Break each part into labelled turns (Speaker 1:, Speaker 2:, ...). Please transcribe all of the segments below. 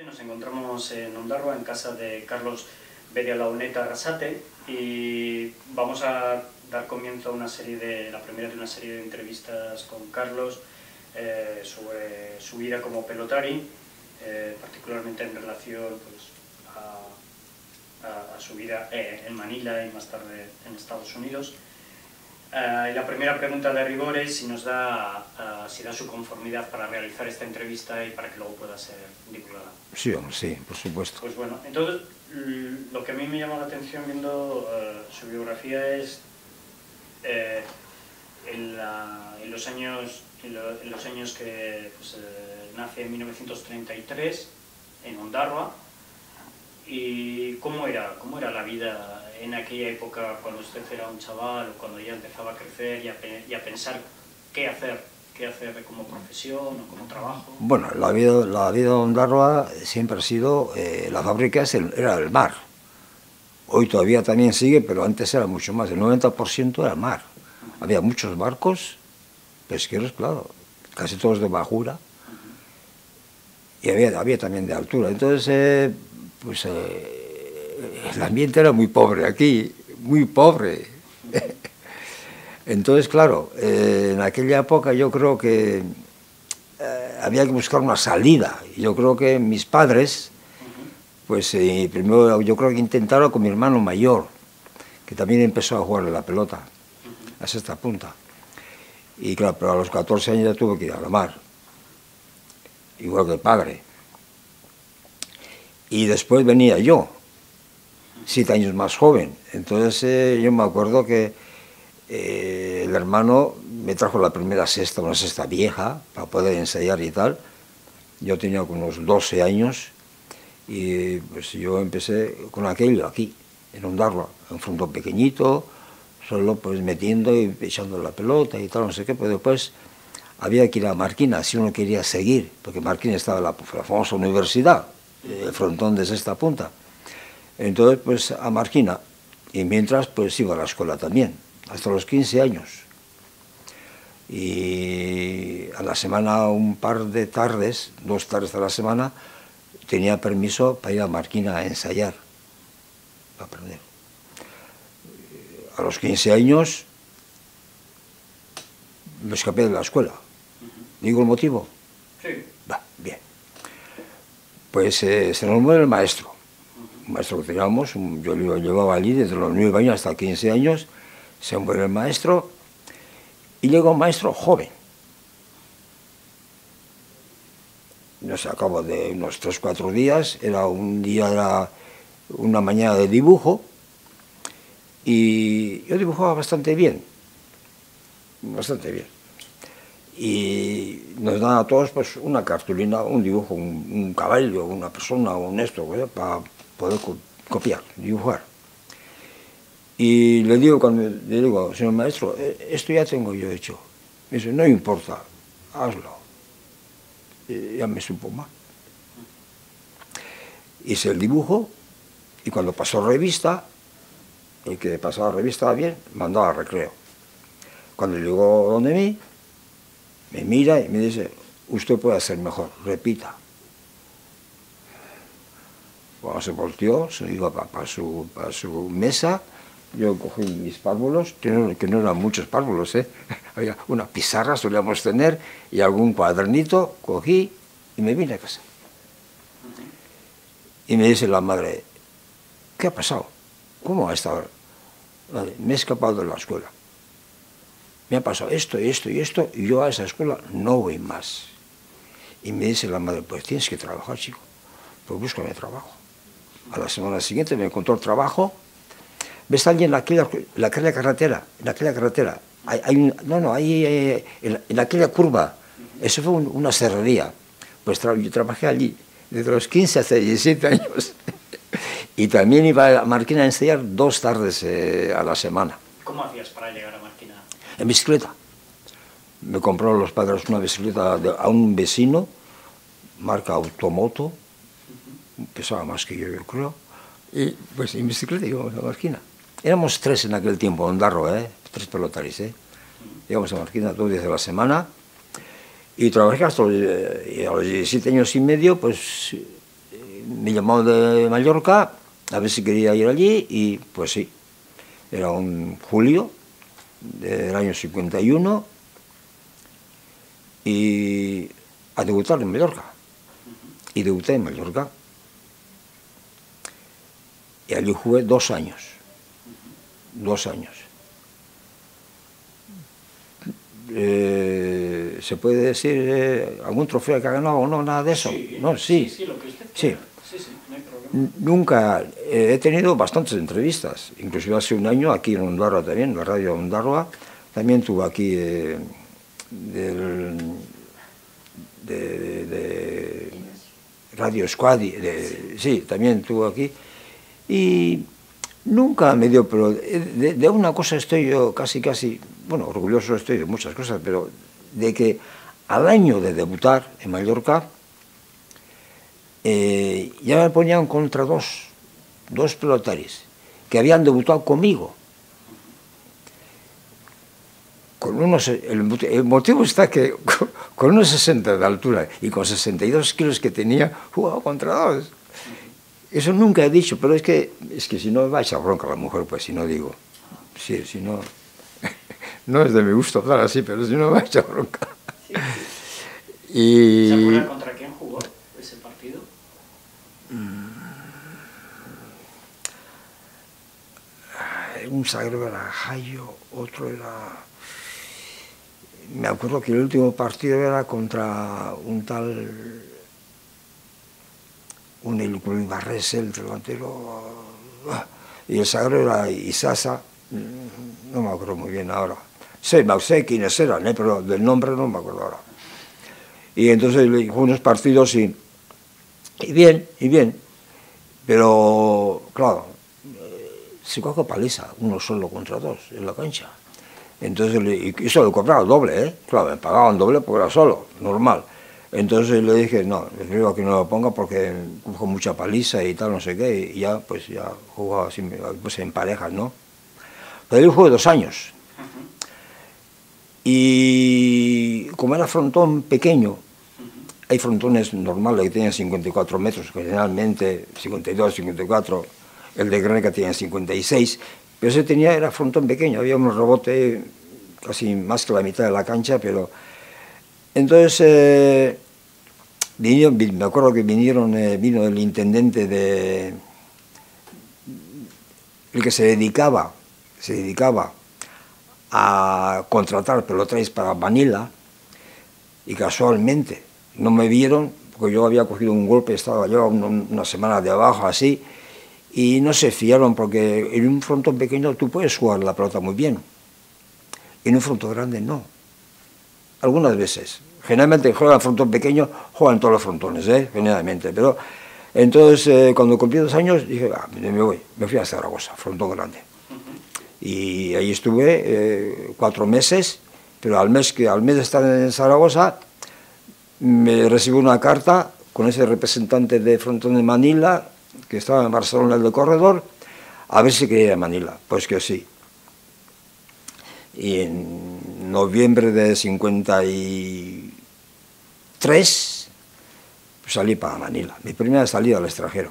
Speaker 1: Nos encontramos en Ondarroa, en casa de Carlos Bedialauneta Arrasate, y vamos a dar comienzo a la primera de una serie de entrevistas con Carlos sobre su vida como pelotari, particularmente en relación a su vida en Manila y más tarde en Estados Unidos. Y la primera pregunta de rigor es si da su conformidad para realizar esta entrevista y para que luego pueda ser divulgada.
Speaker 2: Sí, sí, por supuesto.
Speaker 1: Pues bueno, entonces lo que a mí me llama la atención viendo su biografía es en los años que nace en 1933 en Ondarroa. ¿Y cómo era la vida en aquella época cuando usted era un chaval o cuando ya empezaba a crecer y a pensar qué hacer como profesión o como trabajo?
Speaker 2: Bueno, la vida de Ondarroa siempre ha sido, la fábrica era el mar. Hoy todavía también sigue, pero antes era mucho más, el 90% era mar. Había muchos barcos pesqueros, claro, casi todos de bajura, y había también de altura. Entonces, el ambiente era muy pobre aquí, muy pobre. Entonces, claro, en aquella época yo creo que había que buscar una salida. Yo creo que mis padres, primero yo creo que intentaron con mi hermano mayor, que también empezó a jugar a la pelota, a sexta punta. Y claro, pero a los 14 años ya tuve que ir a la mar, igual que el padre. Y después venía yo, 7 años más joven. Entonces yo me acuerdo que el hermano me trajo la primera cesta, una cesta vieja, para poder ensayar y tal. Yo tenía unos 12 años y pues yo empecé con aquello aquí, en Ondarroa, un frontón pequeñito, solo pues metiendo y echando la pelota y tal, no sé qué, pero después había que ir a Marquina si uno quería seguir, porque Marquina estaba la famosa universidad, el frontón de sexta punta. Entonces, pues a Marquina, y mientras pues iba a la escuela también, hasta los 15 años. Y a la semana, un par de tardes, 2 tardes a la semana, tenía permiso para ir a Marquina a ensayar, para aprender. A los 15 años me escapé de la escuela. ¿Digo el motivo?
Speaker 1: Sí.
Speaker 2: Va, bien. Pues se nos muere el maestro. Un maestro que teníamos, yo lo llevaba allí desde los 9 años hasta 15 años, se muere el maestro y llega un maestro joven. No sé, a cabo de unos 3 o 4 días, era una mañana de dibujo y yo dibujaba bastante bien. Y nos dan a todos pues una cartulina, un dibujo, un caballo, una persona, un esto, para poder copiar, dibujar. Y le digo, señor maestro, esto ya tengo yo hecho. Me dice, no importa, hazlo. Y ya me supo mal. Hice el dibujo y cuando pasó revista, el que pasaba revista bien, mandaba al recreo. Cuando llegó donde mí, me mira y me dice, usted puede hacer mejor, repita. Cuando se volteó, se iba para su mesa, yo cogí mis párvulos, que no eran muchos párvulos, había una pizarra, solíamos tener, y algún cuadernito, cogí y me vine a casa. Y me dice la madre, ¿qué ha pasado? ¿Cómo ha estado? Vale, me he escapado de la escuela. Me ha pasado esto y esto y esto, y yo a esa escuela no voy más. Y me dice la madre, pues tienes que trabajar, chico, pues búscame trabajo. A la semana siguiente me encontró el trabajo. ¿Ves allí en aquella carretera? En aquella carretera. En aquella curva. Eso fue una serrería. Pues yo trabajé allí desde los 15 hasta 17 años. Y también iba a Marquina a ensayar 2 tardes a la semana.
Speaker 1: ¿Cómo hacías para llegar a Marquina?
Speaker 2: En bicicleta. Me compraron los padres una bicicleta a un vecino, marca Automoto, pesaba más que yo creo, y pues en bicicleta íbamos a Marquina. Éramos 3 en aquel tiempo, Ondarroa, 3 pelotaris, íbamos a Marquina 2 días a la semana, y trabajé hasta a los 17 años y medio, pues me llamó de Mallorca a ver si quería ir allí y pues sí, era un julio del año 51 y a debutar en Mallorca. Y debuté en Mallorca. Y allí jugué 2 años. 2 años. ¿Se puede decir algún trofeo que ha ganado o no? Nada de eso.
Speaker 1: Sí,
Speaker 2: ¿No? Sí.
Speaker 1: Sí, lo que usted
Speaker 2: Sí.
Speaker 1: quiera. Sí, no hay problema.
Speaker 2: Nunca he tenido bastantes entrevistas, inclusive hace un año aquí en Ondarroa también, la radio Ondarroa, también tuve aquí de Radio Squadi, sí, también tuve aquí, y nunca me dio, pero de una cosa estoy yo casi, bueno, orgulloso estoy de muchas cosas, pero de que al año de debutar en Mallorca, ya me ponían contra dos pelotaris que habían debutado conmigo. El motivo está que con unos 60 de altura y con 62 kilos que tenía, jugaba contra 2. Eso nunca he dicho, pero es que si no me va a echar bronca la mujer, pues si no digo. Sí, si no, no es de mi gusto hablar así, pero si no me va a echar bronca.
Speaker 1: Sí. ¿Se acuerda contra quién jugó ese partido?
Speaker 2: Un Zagreb era Jayo, otro era... Me acuerdo que el último partido era contra un tal... un Ibarres, el delantero... Y el Zagreb era Isasa, no me acuerdo muy bien ahora. Sé quiénes eran, pero del nombre no me acuerdo ahora. Y entonces le jugó unos partidos y bien, pero claro, se coge paliza, uno solo contra 2 en la cancha. Entonces, y eso lo cobraba doble, ¿eh? Claro, me pagaban doble porque era solo, normal. Entonces le dije, no, les digo que no lo ponga porque cojo mucha paliza y tal, no sé qué, y ya, pues ya jugaba así, pues en parejas, ¿no? Pero yo jugué 2 años. Y como era frontón pequeño, hay frontones normales que tienen 54 metros, generalmente 52, 54, el de Greca tiene 56, pero ese era frontón pequeño, había un rebote casi más que la mitad de la cancha, pero... Entonces, me acuerdo que vino el intendente el que se dedicaba a contratar pelotaris para Manila, y casualmente no me vieron, porque yo había cogido un golpe, llevaba una semana de abajo así, y no se fiaron, porque en un frontón pequeño tú puedes jugar la pelota muy bien, en un frontón grande no. Algunas veces. Generalmente juegan el frontón pequeño, juegan todos los frontones, generalmente, pero... Entonces, cuando cumplí 2 años, dije, me fui a Zaragoza, frontón grande. Y ahí estuve 4 meses, pero al mes de estar en Zaragoza, me recibió una carta con ese representante de frontón de Manila, que estaba en Barcelona, el de corredor, a ver si quería ir a Manila. Pues que sí. Y en noviembre de 53 pues salí para Manila, mi primera salida al extranjero.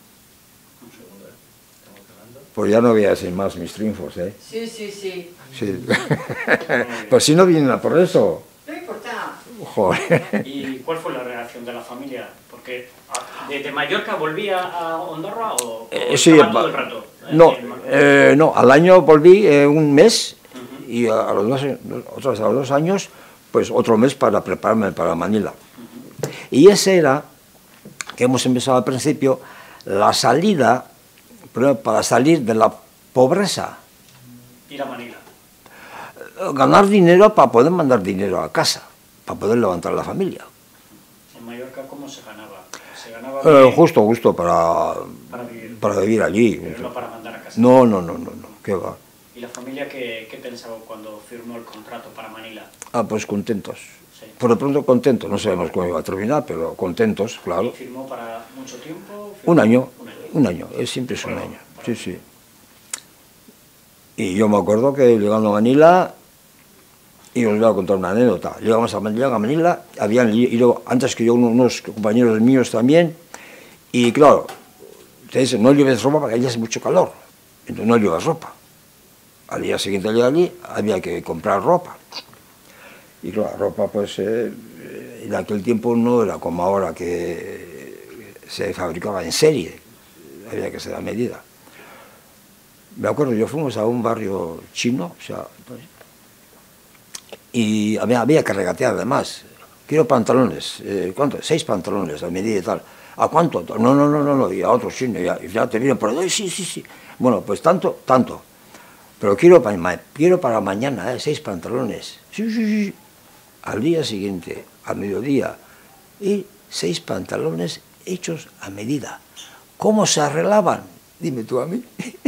Speaker 2: Pues ya no voy a decir más mis triunfos, ¿eh?
Speaker 3: Sí.
Speaker 2: Sí. Pues si no vienen a por eso.
Speaker 3: No importa.
Speaker 2: Joder.
Speaker 1: ¿Y cuál fue la reacción de la familia? Porque ¿de Mallorca volvía a Ondarroa o
Speaker 2: sí,
Speaker 1: estaba todo el rato?
Speaker 2: No, al año volví un mes y a los 2 años, pues otro mes para prepararme para Manila. Y ese era, que hemos empezado al principio, la salida para salir de la pobreza.
Speaker 1: Ir a Manila.
Speaker 2: Ganar dinero para poder mandar dinero a casa, para poder levantar la familia.
Speaker 1: ¿En Mallorca cómo se ganaba? ¿Se ganaba bien?
Speaker 2: Justo para vivir allí.
Speaker 1: Pero no para mandar a casa.
Speaker 2: No, ¿qué va?
Speaker 1: ¿Y la familia qué pensaba cuando firmó el contrato para Manila?
Speaker 2: Pues contentos.
Speaker 1: Sí.
Speaker 2: Por lo pronto contentos, no sabemos cómo iba a terminar, pero contentos, claro.
Speaker 1: ¿Y firmó para mucho tiempo?
Speaker 2: Un año, siempre es un año, sí. Y yo me acuerdo que llegando a Manila, y os voy a contar una anécdota, llegamos a Manila, habían ido antes que yo unos compañeros míos también, Y claro, te dicen, no lleves ropa porque allí hace mucho calor. Entonces no llevas ropa. Al día siguiente allí había que comprar ropa. Y claro, la ropa pues en aquel tiempo no era como ahora que se fabricaba en serie. Había que ser a medida. Me acuerdo, yo fuimos a un barrio chino, o sea, pues, y había que regatear además. Quiero pantalones, ¿cuánto? 6 pantalones a medida y tal. ¿A cuánto? No, y a otro chino, ya te vienen por ahí, sí. Bueno, pues tanto. Pero quiero para mañana, 6 pantalones. Sí. Al día siguiente, a mediodía, y 6 pantalones hechos a medida. ¿Cómo se arreglaban? Dime tú a mí.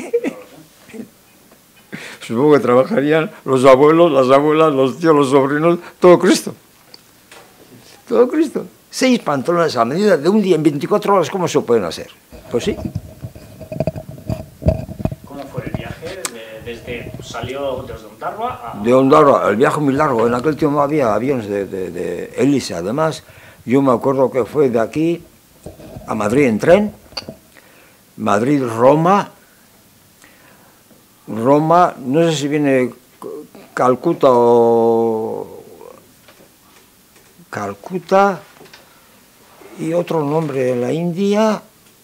Speaker 2: Supongo que trabajarían los abuelos, las abuelas, los tíos, los sobrinos, todo Cristo. Todo Cristo. 6 pantalones a medida de un día en 24 horas, ¿cómo se pueden hacer? Pues sí.
Speaker 1: ¿Cómo fue el viaje? Salió desde Ondarroa a...
Speaker 2: De Ondarroa, el viaje muy largo. En aquel tiempo había aviones de hélice. Además, yo me acuerdo que fue de aquí a Madrid en tren, Madrid-Roma, Roma, no sé si viene Calcuta y otro nombre en la India,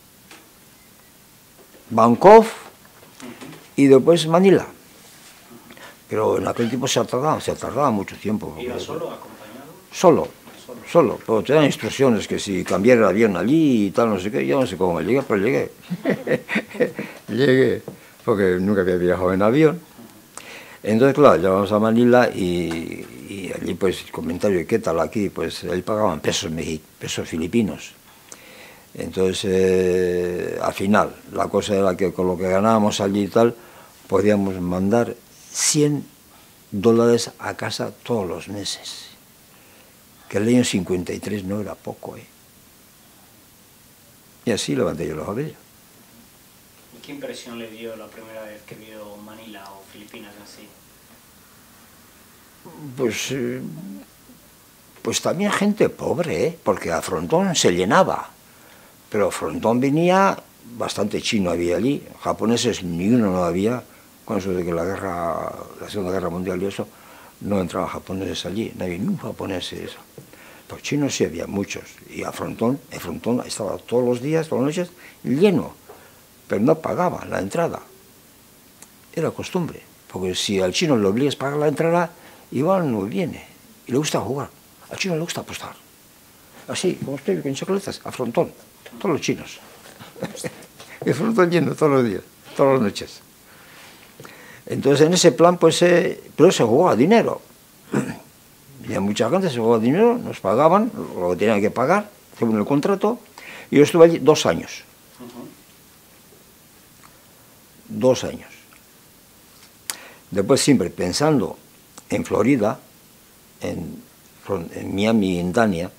Speaker 2: Bangkok y después Manila. Pero en aquel tiempo se tardaba mucho tiempo.
Speaker 1: ¿Iba solo, acompañado?
Speaker 2: Solo, pero te dan instrucciones que si cambiara el avión allí y tal, no sé qué, yo no sé cómo llegué, pero llegué. Llegué, porque nunca había viajado en avión. Entonces, claro, llegamos a Manila y allí, pues, el comentario, ¿qué tal aquí? Pues, ahí pagaban pesos filipinos. Entonces, al final, la cosa era que con lo que ganábamos allí y tal, podíamos mandar $100 a casa todos los meses. Que el año 53 no era poco, ¿eh? Y así levanté yo los cabellos.
Speaker 1: ¿Y qué impresión le dio la primera vez que vio Manila o Filipinas así?
Speaker 2: Pues también gente pobre, ¿eh? Porque a Frontón se llenaba. Pero Frontón venía, bastante chino había allí, japoneses ni uno no había, con eso de que la Segunda Guerra Mundial y eso, no entraban japoneses allí, no había ni un japonés y eso. Pues chinos sí había muchos, y en Frontón estaba todos los días, todas las noches, lleno, pero no pagaban la entrada. Era costumbre, porque si al chino le obligas a pagar la entrada, igual no viene, y le gusta jugar, al chino le gusta apostar. Así, como estoy con chocolates, a Frontón, todos los chinos. El Frontón lleno todos los días, todas las noches. Entonces en ese plan, pues, pero se jugaba dinero. Había mucha gente, se jugaba dinero, nos pagaban lo que tenían que pagar, según el contrato, y yo estuve allí 2 años. 2 años. Después siempre pensando en Florida, en Miami y en Dania,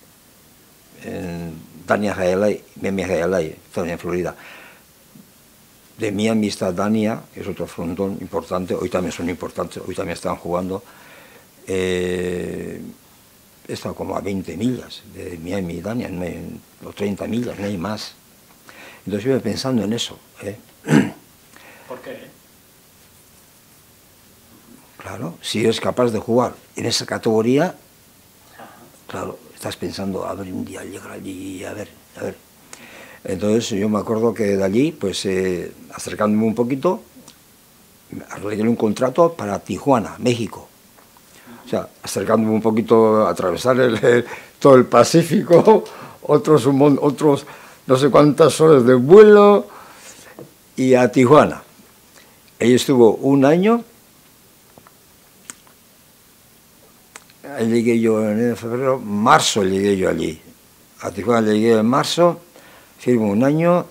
Speaker 2: Miami Hialeah, también en Florida. De Miami está Dania, que es otro frontón importante, hoy también son importantes, hoy también están jugando. Está como a 20 millas de Miami y Dania, o 30 millas, no hay más. Entonces yo iba pensando en eso.
Speaker 1: ¿Por qué?
Speaker 2: Claro, si eres capaz de jugar en esa categoría, claro, estás pensando, a ver, un día llegar allí, a ver. Entonces yo me acuerdo que de allí, pues acercándome un poquito, arreglé un contrato para Tijuana, México. O sea, acercándome un poquito, atravesar todo el Pacífico, otros no sé cuántas horas de vuelo, y a Tijuana. Ahí estuvo 1 año. Ahí llegué yo en enero, febrero, marzo llegué yo allí. A Tijuana llegué en marzo, firmo 1 año,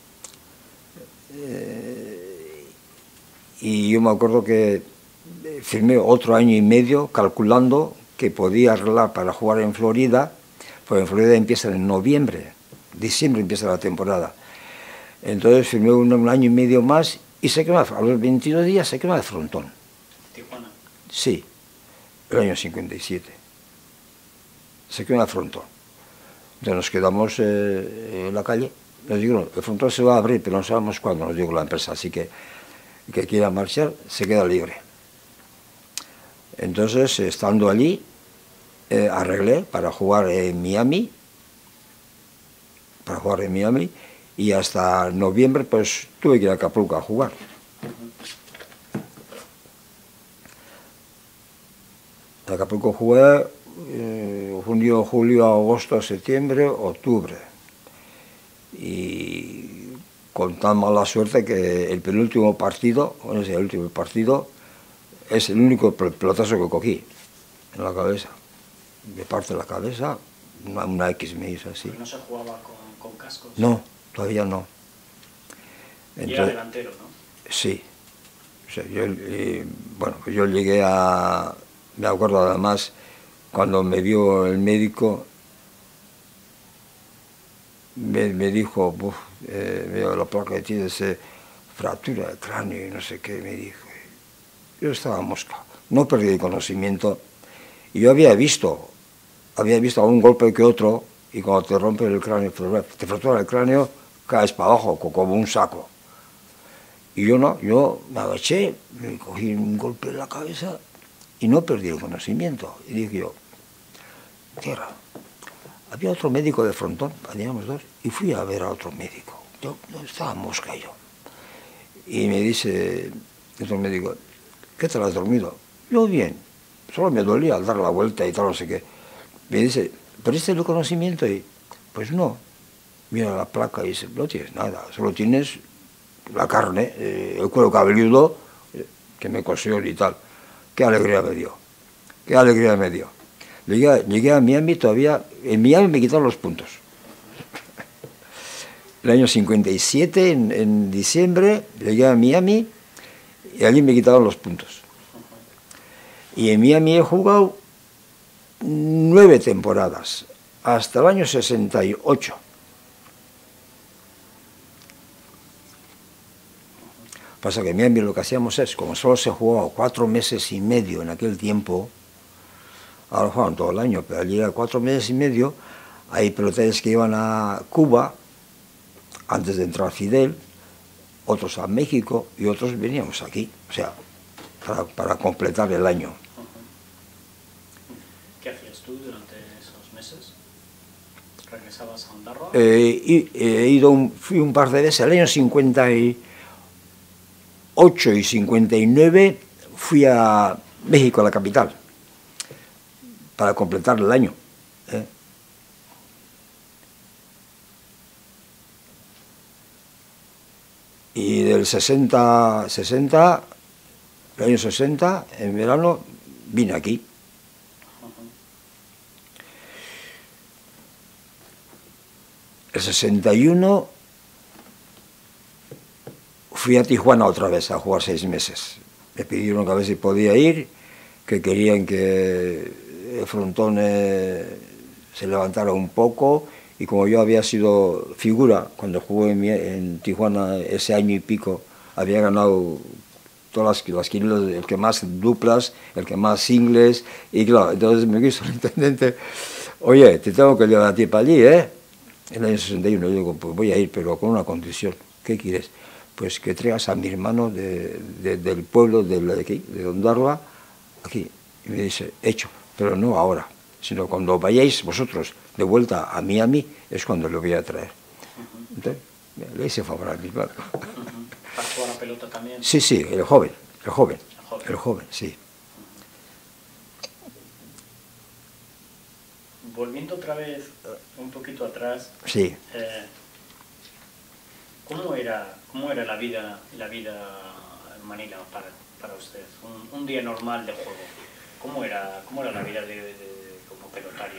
Speaker 2: y yo me acuerdo que firmé otro 1 año y medio calculando que podía arreglar para jugar en Florida, porque en Florida empieza en noviembre, diciembre empieza la temporada. Entonces firmé 1 año y medio más y se quedó, a los 22 días se quedó de Frontón.
Speaker 1: ¿Tijuana?
Speaker 2: Sí, el año 57. Se quedó de Frontón. Entonces nos quedamos en la calle. nos dijeron, el frontón se va a abrir, pero no sabemos cuándo, nos dijo la empresa, así que el que quiera marchar se queda libre. Entonces, estando allí, arreglé para jugar en Miami, y hasta noviembre pues tuve que ir a Acapulco a jugar. En Acapulco jugué junio, julio, agosto, septiembre, octubre. Y con tan mala suerte que el penúltimo partido, el último partido, es el único pelotazo que cogí en la cabeza. Me parte la cabeza, una X me hizo así.
Speaker 1: Pero no se jugaba con cascos.
Speaker 2: No, todavía no.
Speaker 1: Entonces, y era delantero, ¿no?
Speaker 2: Sí. O sea, bueno, yo llegué a... Me acuerdo además, cuando me vio el médico, me dijo, veo la placa que tiene fractura de cráneo y no sé qué, me dijo. Yo estaba mosca, no perdí el conocimiento. Y yo había visto algún golpe que otro, y cuando te rompe el cráneo, te fractura el cráneo, caes para abajo, como un saco. Y yo no, yo me agaché, me cogí un golpe en la cabeza y no perdí el conocimiento. Y dije yo, tierra, había otro médico de frontón, teníamos dos, y fui a ver a otro médico. Yo no estaba mosca yo. Y me dice otro médico, ¿qué tal has dormido? Yo bien, solo me dolía al dar la vuelta y tal, no sé qué. Me dice, ¿perdiste el conocimiento? Y pues no. Mira la placa y dice, no tienes nada, solo tienes la carne, el cuero cabelludo que me cosió y tal. Qué alegría me dio, qué alegría me dio. Llegué a Miami todavía, en Miami me quitaron los puntos. El año 57, en diciembre, llegué a Miami y allí me quitaron los puntos. Y en Miami he jugado 9 temporadas, hasta el año 68. Pasa que en Miami lo que hacíamos es, como solo se jugaba 4 meses y medio en aquel tiempo, ahora juegan todo el año, pero allí era 4 meses y medio, hay peloteros que iban a Cuba, antes de entrar Fidel, otros a México y otros veníamos aquí, o sea, para completar el año.
Speaker 1: ¿Qué hacías tú durante esos meses? ¿Regresabas a Ondarroa?
Speaker 2: Fui un par de veces, el año 58 y 59 fui a México, a la capital, para completar el año. Y del 60, el año 60, en verano, vine aquí. El 61 fui a Tijuana otra vez a jugar 6 meses. Me pidieron que a ver si podía ir, que querían que el frontón se levantara un poco, y como yo había sido figura cuando jugué en Tijuana ese año y pico, había ganado todas las quinielas, el que más duplas, el que más singles, y claro, entonces me quiso el intendente, oye, te tengo que llevar a ti para allí, ¿eh? En el año 61, yo digo, pues voy a ir, pero con una condición. ¿Qué quieres? Pues que traigas a mi hermano del pueblo de aquí, de Ondarroa, aquí. Y me dice, hecho, pero no ahora, sino cuando vayáis vosotros de vuelta a Miami, es cuando lo voy a traer. Entonces, le hice favor a mi hermano.
Speaker 1: ¿Para jugar a pelota también?
Speaker 2: Sí, sí, el joven, sí.
Speaker 1: Volviendo otra vez un poquito atrás,
Speaker 2: sí.
Speaker 1: ¿Cómo era la vida en Manila para usted? Un día normal de juego. ¿Cómo era la vida como pelotario?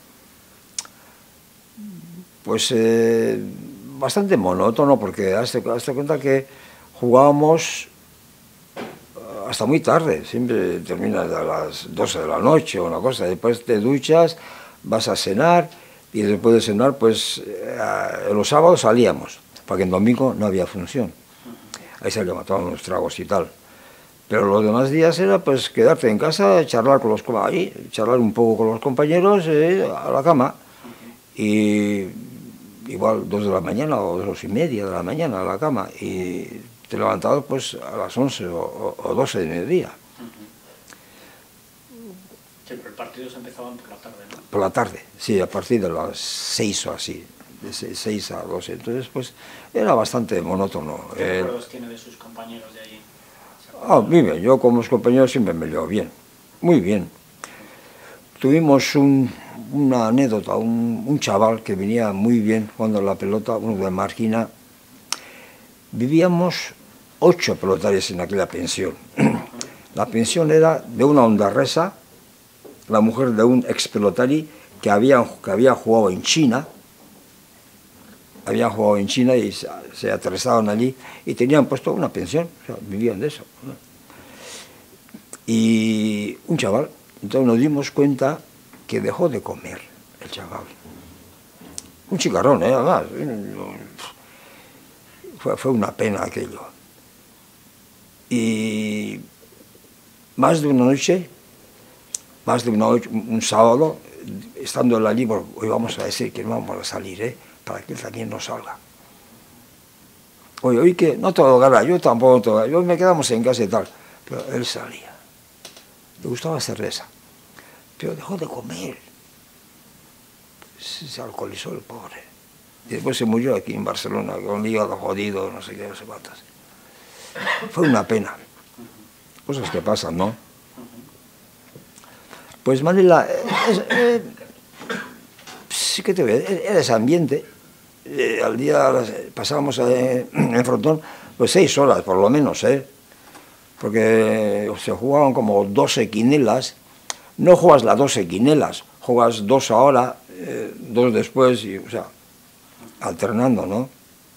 Speaker 2: Pues bastante monótono, porque hazte cuenta que jugábamos hasta muy tarde, siempre terminas a las 12 de la noche o una cosa, después te duchas, vas a cenar, y después de cenar, pues los sábados salíamos, porque en domingo no había función. Ahí salíamos a tomar unos tragos y tal. Pero los demás días era pues quedarte en casa, charlar un poco con los compañeros, a la cama. Y igual 2 de la mañana o 2:30 de la mañana a la cama, y te levantabas pues a las 11 o 12 de mediodía.
Speaker 1: Sí, pero el partido se empezaban por la tarde, ¿no?
Speaker 2: Por la tarde, sí, a partir de las 6 o así, de 6 a 12. Entonces, pues, era bastante monótono.
Speaker 1: ¿Qué recuerdos tiene de sus compañeros de allí?
Speaker 2: Bien, yo con mis compañeros siempre me llevo bien, muy bien. Tuvimos una anécdota, un chaval que venía muy bien jugando a la pelota, uno de Marquina. Vivíamos 8 pelotarios en aquella pensión. La pensión era de una hondarresa, la mujer de un ex pelotari que había jugado en China. Habían jugado en China y se aterrizaron allí y tenían puesto una pensión, o sea, vivían de eso, ¿no? Y un chaval, entonces nos dimos cuenta que dejó de comer el chaval. Un chicarrón, además. Fue una pena aquello. Y más de una noche, un sábado, estando allí, hoy vamos a decir que no vamos a salir, para que él también no salga. Oye, que no te lo gana, yo tampoco te lo gana, yo me quedamos en casa y tal. Pero él salía. Le gustaba cerveza. Pero dejó de comer. Se alcoholizó el pobre. Y después se murió aquí en Barcelona, con el hígado jodido, no sé qué, no sé cuántas. Fue una pena. Cosas que pasan, ¿no? Pues Manila, sí que te veo, era ese ambiente. Al día pasábamos en Frontón pues 6 horas por lo menos, porque se jugaban como 12 quinelas. No juegas las 12 quinelas, juegas 2 ahora, 2 después, y, o sea, alternando, ¿no?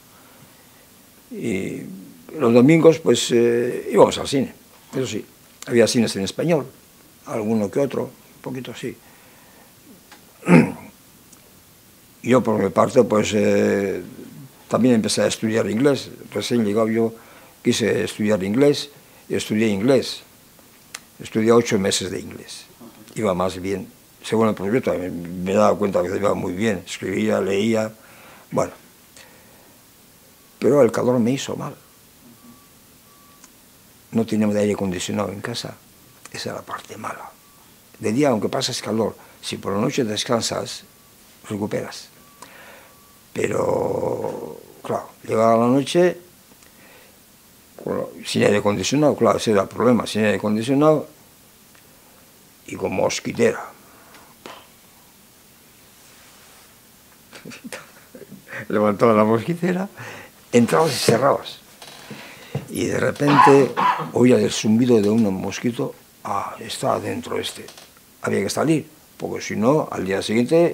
Speaker 2: Y los domingos pues íbamos al cine, eso sí, había cines en español, alguno que otro, un poquito así. Yo por mi parte pues también empecé a estudiar inglés. Recién llegado yo quise estudiar inglés y estudié inglés. Estudié 8 meses de inglés. Iba más bien. Según el profesor también me daba cuenta que iba muy bien. Escribía, leía, bueno. Pero el calor me hizo mal. No teníamos aire acondicionado en casa. Esa era la parte mala. De día, aunque pases calor, si por la noche descansas, recuperas. Pero, claro, llegaba la noche sin aire acondicionado, claro, ese era el problema, sin aire acondicionado y con mosquitera. Levantaba la mosquitera, entrabas y cerrabas. Y de repente oía el zumbido de un mosquito, está adentro este. Había que salir, porque si no, al día siguiente,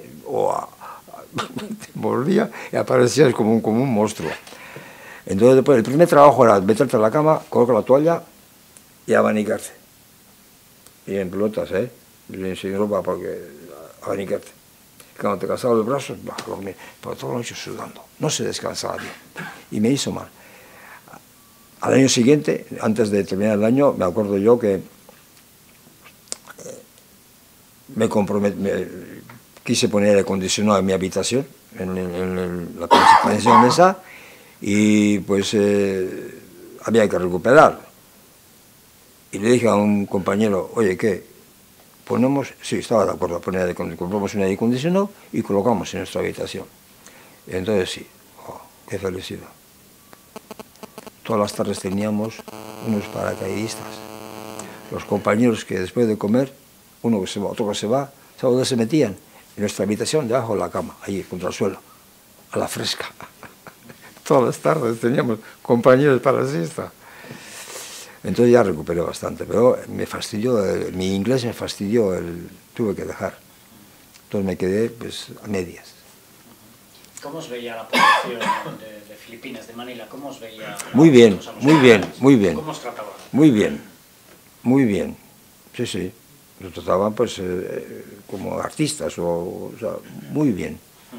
Speaker 2: volvía y aparecías como un monstruo. Entonces después el primer trabajo era meterte a la cama, colocar la toalla y abanicarte. Y en pelotas, y sin ropa, porque abanicarte. Cuando te cansaba los brazos, vas a dormir, pero toda la noche sudando, no se descansaba bien. Y me hizo mal. Al año siguiente, antes de terminar el año, me acuerdo yo que me quise poner aire acondicionado en mi habitación, en la pensión esa, y pues había que recuperar. Y le dije a un compañero, oye, ¿qué? Ponemos, sí, estaba de acuerdo, compramos un aire acondicionado y colocamos en nuestra habitación. Y entonces sí, qué felicidad. Todas las tardes teníamos unos paracaidistas. Los compañeros que después de comer, uno que se va, otro que se va, ¿sabes dónde se metían? En nuestra habitación, debajo de la cama, allí, contra el suelo, a la fresca. Todas las tardes teníamos compañeros para la siesta. Entonces ya recuperé bastante, pero me fastidió, mi inglés me fastidió, tuve que dejar. Entonces me quedé pues a medias.
Speaker 1: ¿Cómo os veía la población de Filipinas, de Manila? ¿Cómo os veía?
Speaker 2: Muy bien, muy bien, muy bien.
Speaker 1: ¿Cómo os trataban?
Speaker 2: Muy bien, muy bien. Sí, sí. Nos trataban pues como artistas, o sea, muy bien.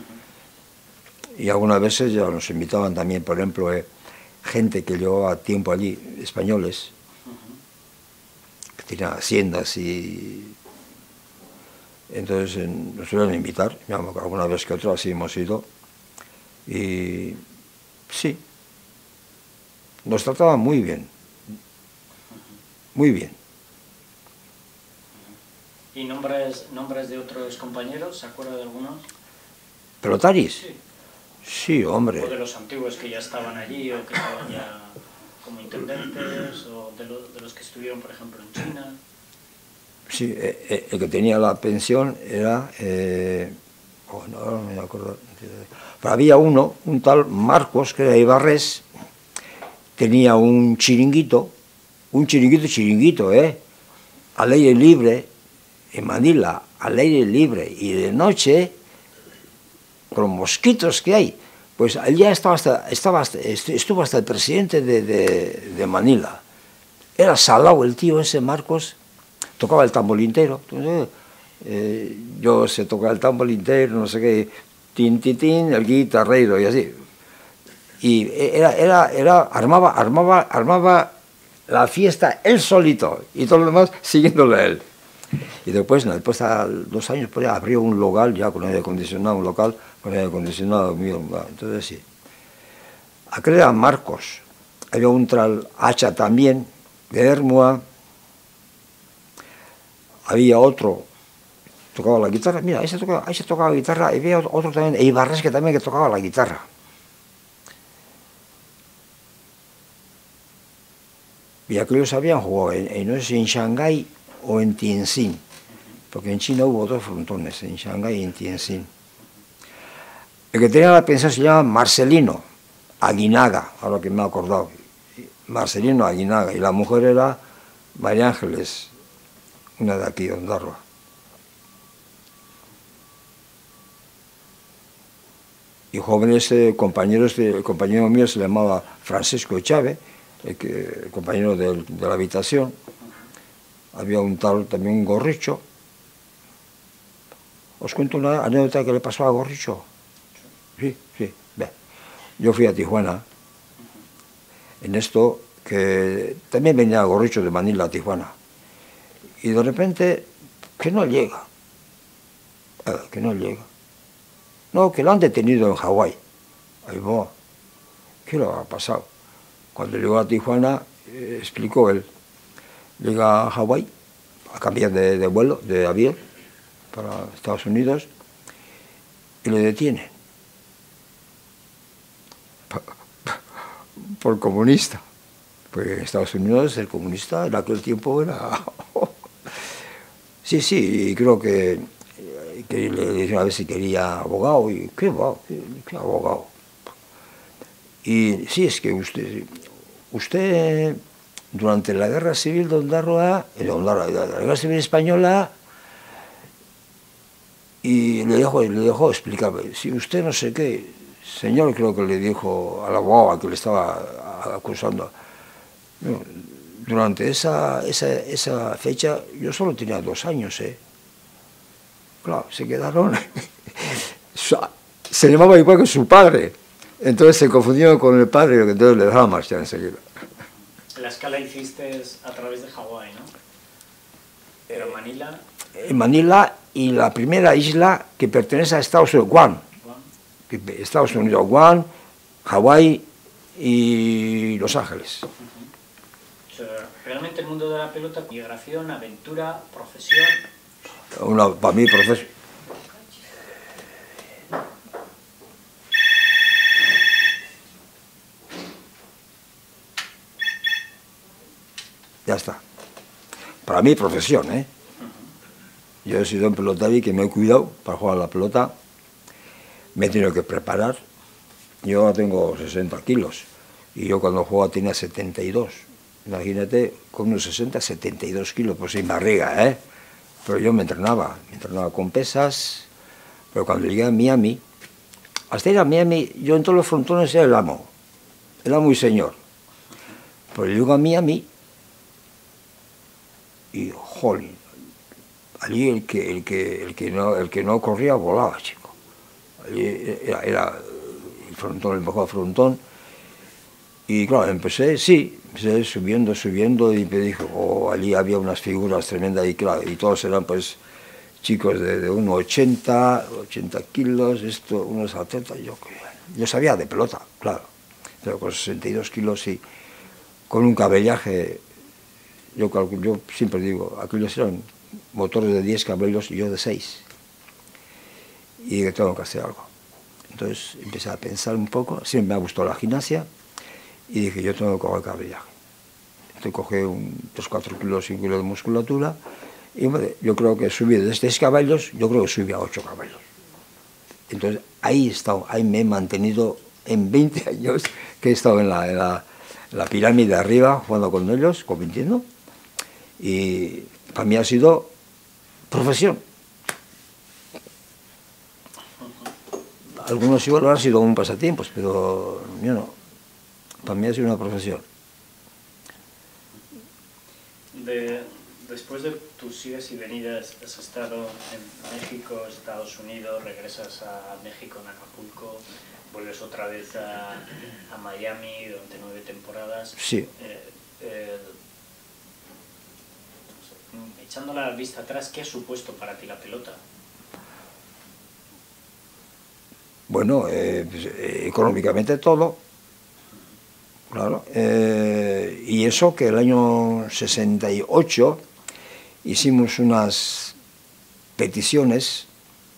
Speaker 2: Y algunas veces ya nos invitaban también, por ejemplo, gente que llevaba tiempo allí, españoles, que tenían haciendas y... Entonces nos suelen invitar, alguna vez que otra así hemos ido. Y sí, nos trataban muy bien, muy bien.
Speaker 1: ¿Y nombres de otros compañeros? ¿Se acuerda de algunos?
Speaker 2: ¿Pelotaris?
Speaker 1: Sí.
Speaker 2: Sí, hombre.
Speaker 1: O de los antiguos que ya estaban allí, o que estaban ya como intendentes, o de los que estuvieron, por ejemplo, en China.
Speaker 2: Sí, el que tenía la pensión era... no me acuerdo. Pero había uno, un tal Marcos, que era Ibarres, tenía un chiringuito, al aire libre, en Manila, al aire libre, y de noche, con los mosquitos que hay, pues allí estuvo hasta el presidente de Manila. Era salado el tío ese, Marcos, tocaba el tambolintero. Entonces, yo sé tocar el tambolintero, no sé qué, tin, tin, tin, el guitarrero y así. Y armaba la fiesta él solito y todos los demás siguiéndole a él. Y después a 2 años, pues, abrió un local ya con aire acondicionado, mío. Entonces sí. Aquel era Marcos. Había un tal Hacha también, de Hermua. Había otro, tocaba la guitarra. Mira, ese tocaba la guitarra. Y había otro también, Ibarres, que también tocaba la guitarra. Y aquellos habían jugado no sé si en Shanghái o en Tianjin, porque en China hubo 2 frontones, en Shanghái y en Tianjin. El que tenía la pensión se llama Marcelino Aguinaga, ahora que me he acordado. Marcelino Aguinaga, y la mujer era María Ángeles, una de aquí, de Ondarroa. Y jóvenes compañeros, el compañero mío se llamaba Francisco Chávez, el compañero de la habitación. Había un tal también Gorricho. ¿Os cuento una anécdota que le pasó a Gorricho? Sí. Ve. Yo fui a Tijuana. En esto, que también venía Gorricho de Manila a Tijuana. Y de repente, que no llega. No, que lo han detenido en Hawái. Ahí va. ¿Qué le ha pasado? Cuando llegó a Tijuana, explicó él. Llega a Hawái a cambiar de vuelo, de avión, para Estados Unidos, y le detienen. Por comunista. Pues en Estados Unidos el comunista en aquel tiempo era... Sí, y creo que le dijeron a ver si quería abogado, y ¿qué abogado? Y sí, es que usted durante la Guerra Civil de Ondarroa, la Guerra Civil Española, y le dejó explicarme, si usted no sé qué, señor, creo que le dijo al abogado al que le estaba acusando, no, durante esa fecha yo solo tenía 2 años, Claro, se quedaron, se llamaba igual que su padre, entonces se confundió con el padre, y entonces le dejaba marchar enseguida.
Speaker 1: La escala hiciste a través de Hawái, ¿no? Pero Manila...
Speaker 2: En Manila, y la primera isla que pertenece a Estados Unidos, Guam. Estados Unidos, Guam, Hawái y Los Ángeles.
Speaker 1: O sea, realmente el mundo de la pelota, migración, aventura, profesión...
Speaker 2: Para mí, profesión. Ya está. Para mí, profesión, Yo he sido un pelotari que me he cuidado para jugar a la pelota. Me he tenido que preparar. Yo ahora tengo 60 kilos. Y yo cuando jugaba tenía 72. Imagínate, con unos 60, 72 kilos, pues sin barriga, Pero yo me entrenaba con pesas. Pero cuando llegué a Miami, hasta ir a Miami, yo en todos los frontones era el amo y señor. Pero llego a Miami y, jolín, allí el que no corría volaba, chico. Allí era el mejor frontón. Y claro, empecé subiendo, y me dijo, allí había unas figuras tremendas, y claro, y todos eran pues chicos de 1,80 kilos, unos atletas, yo que Yo sabía de pelota, claro, pero con 62 kilos y con un cabellaje, yo siempre digo, aquellos eran motores de 10 caballos y yo de 6. Y que tengo que hacer algo. Entonces empecé a pensar un poco, siempre me ha gustado la gimnasia, y dije, yo tengo que coger cabellaje. Entonces cogí 3, 4 kilos, 5 kilos de musculatura, y hombre, yo creo que subí de 6 caballos, yo creo que subí a 8 caballos. Entonces ahí he estado, ahí me he mantenido en 20 años que he estado en la pirámide de arriba, jugando con ellos, compitiendo, y para mí ha sido profesión. Algunos igual han sido un pasatiempos, pero yo no. Para mí ha sido una profesión.
Speaker 1: Después de tus idas y venidas, has estado en México, Estados Unidos, regresas a México, en Acapulco, vuelves otra vez a Miami durante 9 temporadas.
Speaker 2: Sí.
Speaker 1: Echando la vista atrás, ¿qué ha supuesto para ti la pelota?
Speaker 2: Bueno, pues, económicamente todo, claro. Y eso que el año 68 hicimos unas peticiones,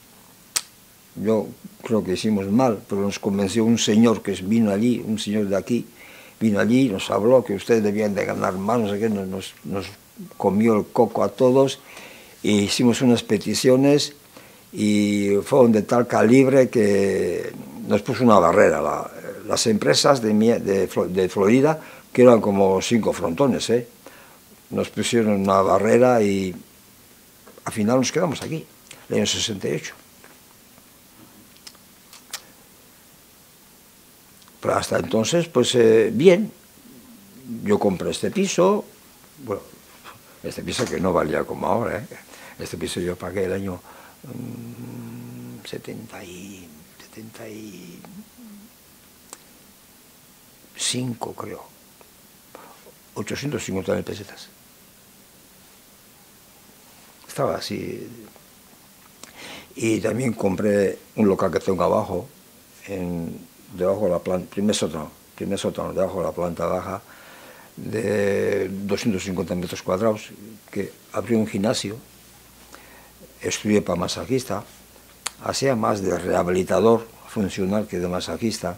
Speaker 2: yo creo que hicimos mal, pero nos convenció un señor que vino allí, un señor de aquí, vino allí, nos habló que ustedes debían de ganar más, no sé qué, nos comió el coco a todos, e hicimos unas peticiones y fueron de tal calibre que nos puso una barrera. Las empresas de Florida, que eran como 5 frontones, nos pusieron una barrera y al final nos quedamos aquí, el año 68. Pero hasta entonces, pues bien, yo compré este piso, bueno, este piso que no valía como ahora, este piso yo pagué el año 75, creo, 850.000 pesetas. Estaba así. Y también compré un local que tengo abajo, debajo de la planta, primer sótano, debajo de la planta baja, de 250 metros cuadrados, que abrí un gimnasio, estudié para masajista, hacía más de rehabilitador funcional que de masajista,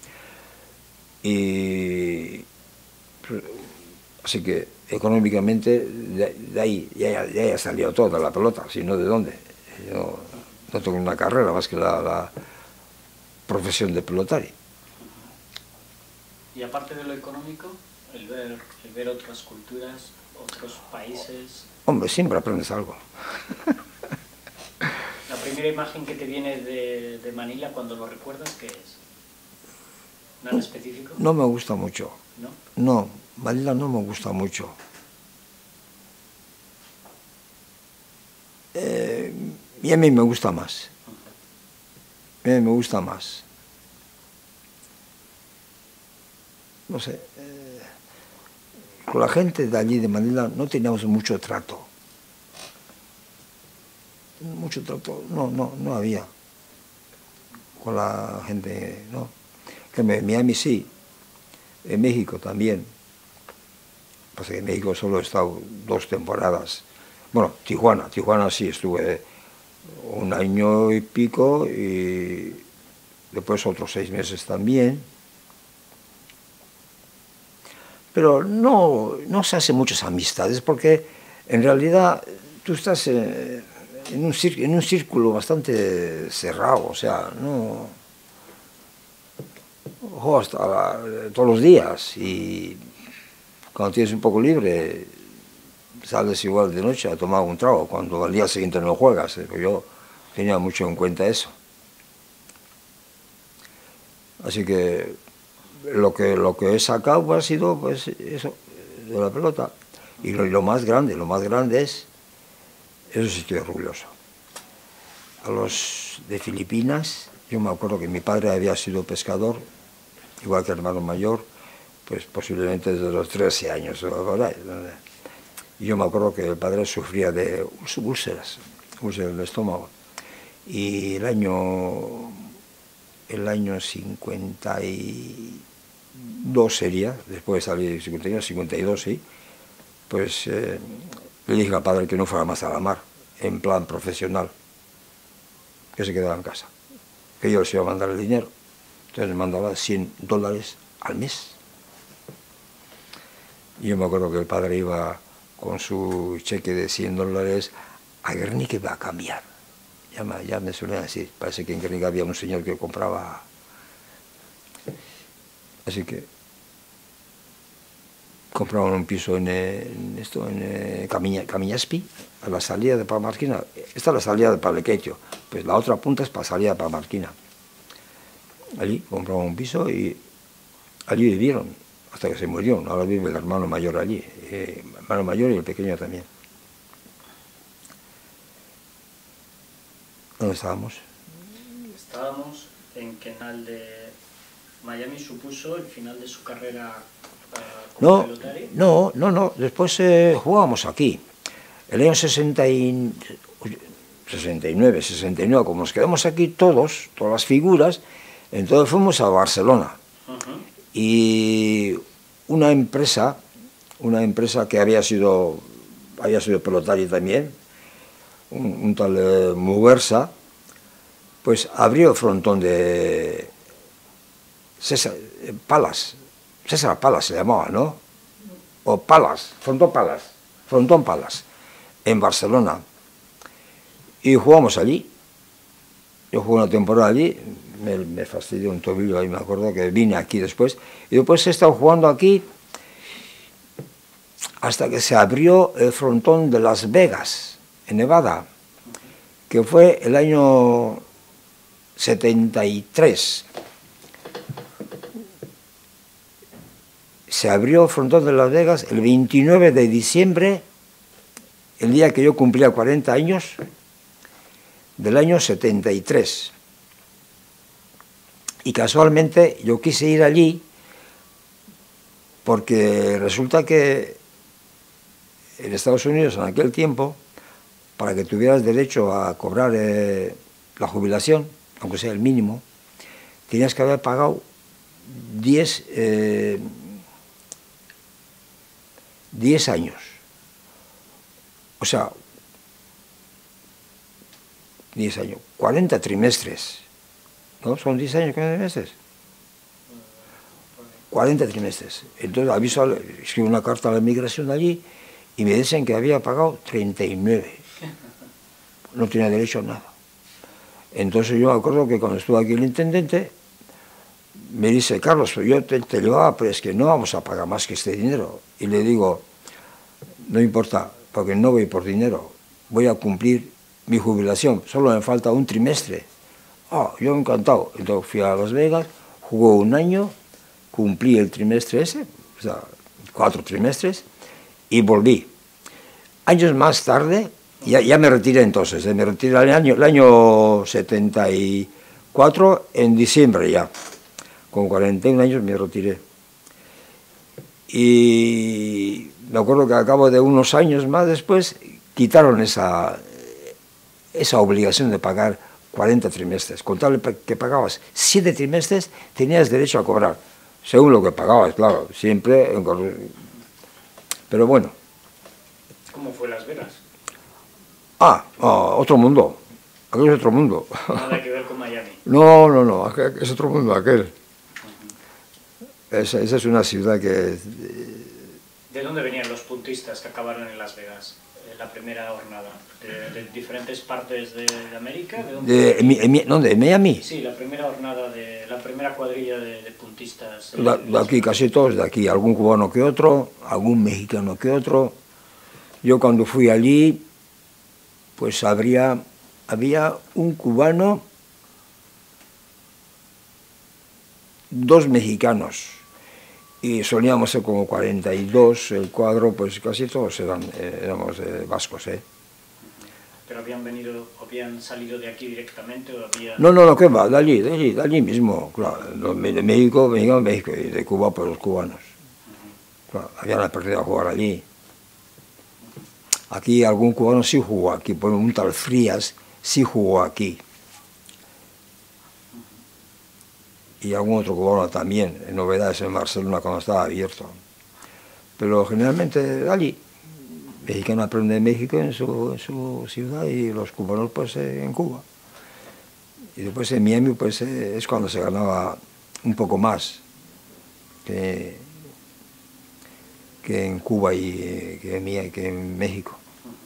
Speaker 2: y así que económicamente de ahí ya salió toda la pelota, si no de dónde. Yo no tengo una carrera más que la profesión de pelotario.
Speaker 1: Y aparte de lo económico, el ver otras culturas, otros países...
Speaker 2: Hombre, siempre aprendes algo.
Speaker 1: La primera imagen que te viene de Manila cuando lo recuerdas, ¿qué es? ¿Nada específico?
Speaker 2: No me gusta mucho.
Speaker 1: ¿No?
Speaker 2: No, Manila no me gusta mucho. Y a mí me gusta más. A mí me gusta más. No sé. Con la gente de allí, de Manila, no teníamos mucho trato. Mucho trato, no había. Con la gente, no. Que en Miami sí. En México también. Pasa que en México solo he estado 2 temporadas. Bueno, Tijuana sí, estuve 1 año y pico y después otros 6 meses también. Pero no se hacen muchas amistades porque en realidad tú estás en un círculo bastante cerrado, o sea, no juegas todos los días y cuando tienes un poco libre sales igual de noche a tomar un trago, cuando al día siguiente no juegas. Yo tenía mucho en cuenta eso. Así que lo que he sacado ha sido pues eso, de la pelota. Y lo más grande es, eso sí estoy orgulloso. A los de Filipinas, yo me acuerdo que mi padre había sido pescador, igual que el hermano mayor, pues posiblemente desde los 13 años. Y yo me acuerdo que el padre sufría de úlceras del estómago. Y el año el año 52 sería, después de salir 51, 52, sí, pues le dije al padre que no fuera más a la mar, en plan profesional, que se quedaba en casa, que yo les iba a mandar el dinero. Entonces me mandaba $100 al mes. Y yo me acuerdo que el padre iba con su cheque de $100 a Guernica, iba a cambiar. Ya me suelen decir, parece que en Guernica había un señor que compraba. Así que compraban un piso en Camiñaspi, a la salida de Palmarquina. Esta es la salida de Pablequetio, pues la otra punta es para salida de Palmarquina. Allí compraban un piso y allí vivieron hasta que se murió. Ahora vive el hermano mayor allí, el hermano mayor y el pequeño también. ¿Dónde estábamos?
Speaker 1: Estábamos en que Canal de Miami supuso el final de su carrera como pelotario.
Speaker 2: No, después jugábamos aquí. El año 69, como nos quedamos aquí todas las figuras, entonces fuimos a Barcelona. Y una empresa que había sido pelotario también, un tal Muguerza, pues abrió el frontón de César Palas se llamaba, ¿no? O Palas, frontón Palas, en Barcelona. Y jugamos allí. Yo jugué una temporada allí, me fastidió un tobillo ahí, me acuerdo que vine aquí después. Y después he estado jugando aquí hasta que se abrió el frontón de Las Vegas, en Nevada, que fue el año 73. Se abrió el frontón de Las Vegas el 29 de diciembre, el día que yo cumplía 40 años, del año 73. Y casualmente yo quise ir allí porque resulta que en Estados Unidos en aquel tiempo, para que tuvieras derecho a cobrar la jubilación, aunque sea el mínimo, tenías que haber pagado 10 años. O sea, 10 años, 40 trimestres. ¿No? ¿Son 10 años, 40 trimestres? 40 trimestres. Entonces escribo una carta a la inmigración allí y me dicen que había pagado 39. No tenía derecho a nada. Entonces yo me acuerdo que cuando estuvo aquí el intendente, me dice, Carlos, yo te llevaba, pero es que no vamos a pagar más que este dinero. Y le digo, no importa, porque no voy por dinero, voy a cumplir mi jubilación, solo me falta un trimestre. Yo encantado. Entonces fui a Las Vegas, jugó un año, cumplí el trimestre ese, o sea, 4 trimestres, y volví. Años más tarde, ya me retiré entonces, me retiré el año 74, en diciembre ya, con 41 años me retiré. Y me acuerdo que a cabo de unos años más después, quitaron esa obligación de pagar 40 trimestres. Con tal que pagabas 7 trimestres, tenías derecho a cobrar, según lo que pagabas, claro, siempre. Pero bueno.
Speaker 1: ¿Cómo fue Las Vegas?
Speaker 2: Otro mundo. Aquel es otro mundo.
Speaker 1: Nada que ver con Miami.
Speaker 2: No, es otro mundo aquel. Esa es una ciudad que...
Speaker 1: ¿De dónde venían los puntistas que acabaron en Las Vegas? La primera jornada, de diferentes partes de América.
Speaker 2: ¿De Miami?
Speaker 1: Sí, la primera jornada, la primera cuadrilla de puntistas.
Speaker 2: De aquí, casi todos de aquí, algún cubano que otro, algún mexicano que otro. Yo cuando fui allí, pues había un cubano, 2 mexicanos, y solíamos ser como 42, el cuadro, pues casi todos éramos vascos,
Speaker 1: ¿Pero habían salido de aquí directamente o había...?
Speaker 2: No, ¿qué va? De allí mismo, claro, de México, y de Cuba, pues los cubanos. Claro, habían aprendido a jugar allí. Aquí algún cubano sí jugó aquí, por un tal Frías sí jugó aquí. y algún otro cubano también, en Novedades en Barcelona cuando estaba abierto. Pero generalmente allí, mexicano aprende en México, en su ciudad, y los cubanos pues en Cuba. Y después en Miami pues es cuando se ganaba un poco más que en Cuba y que en México.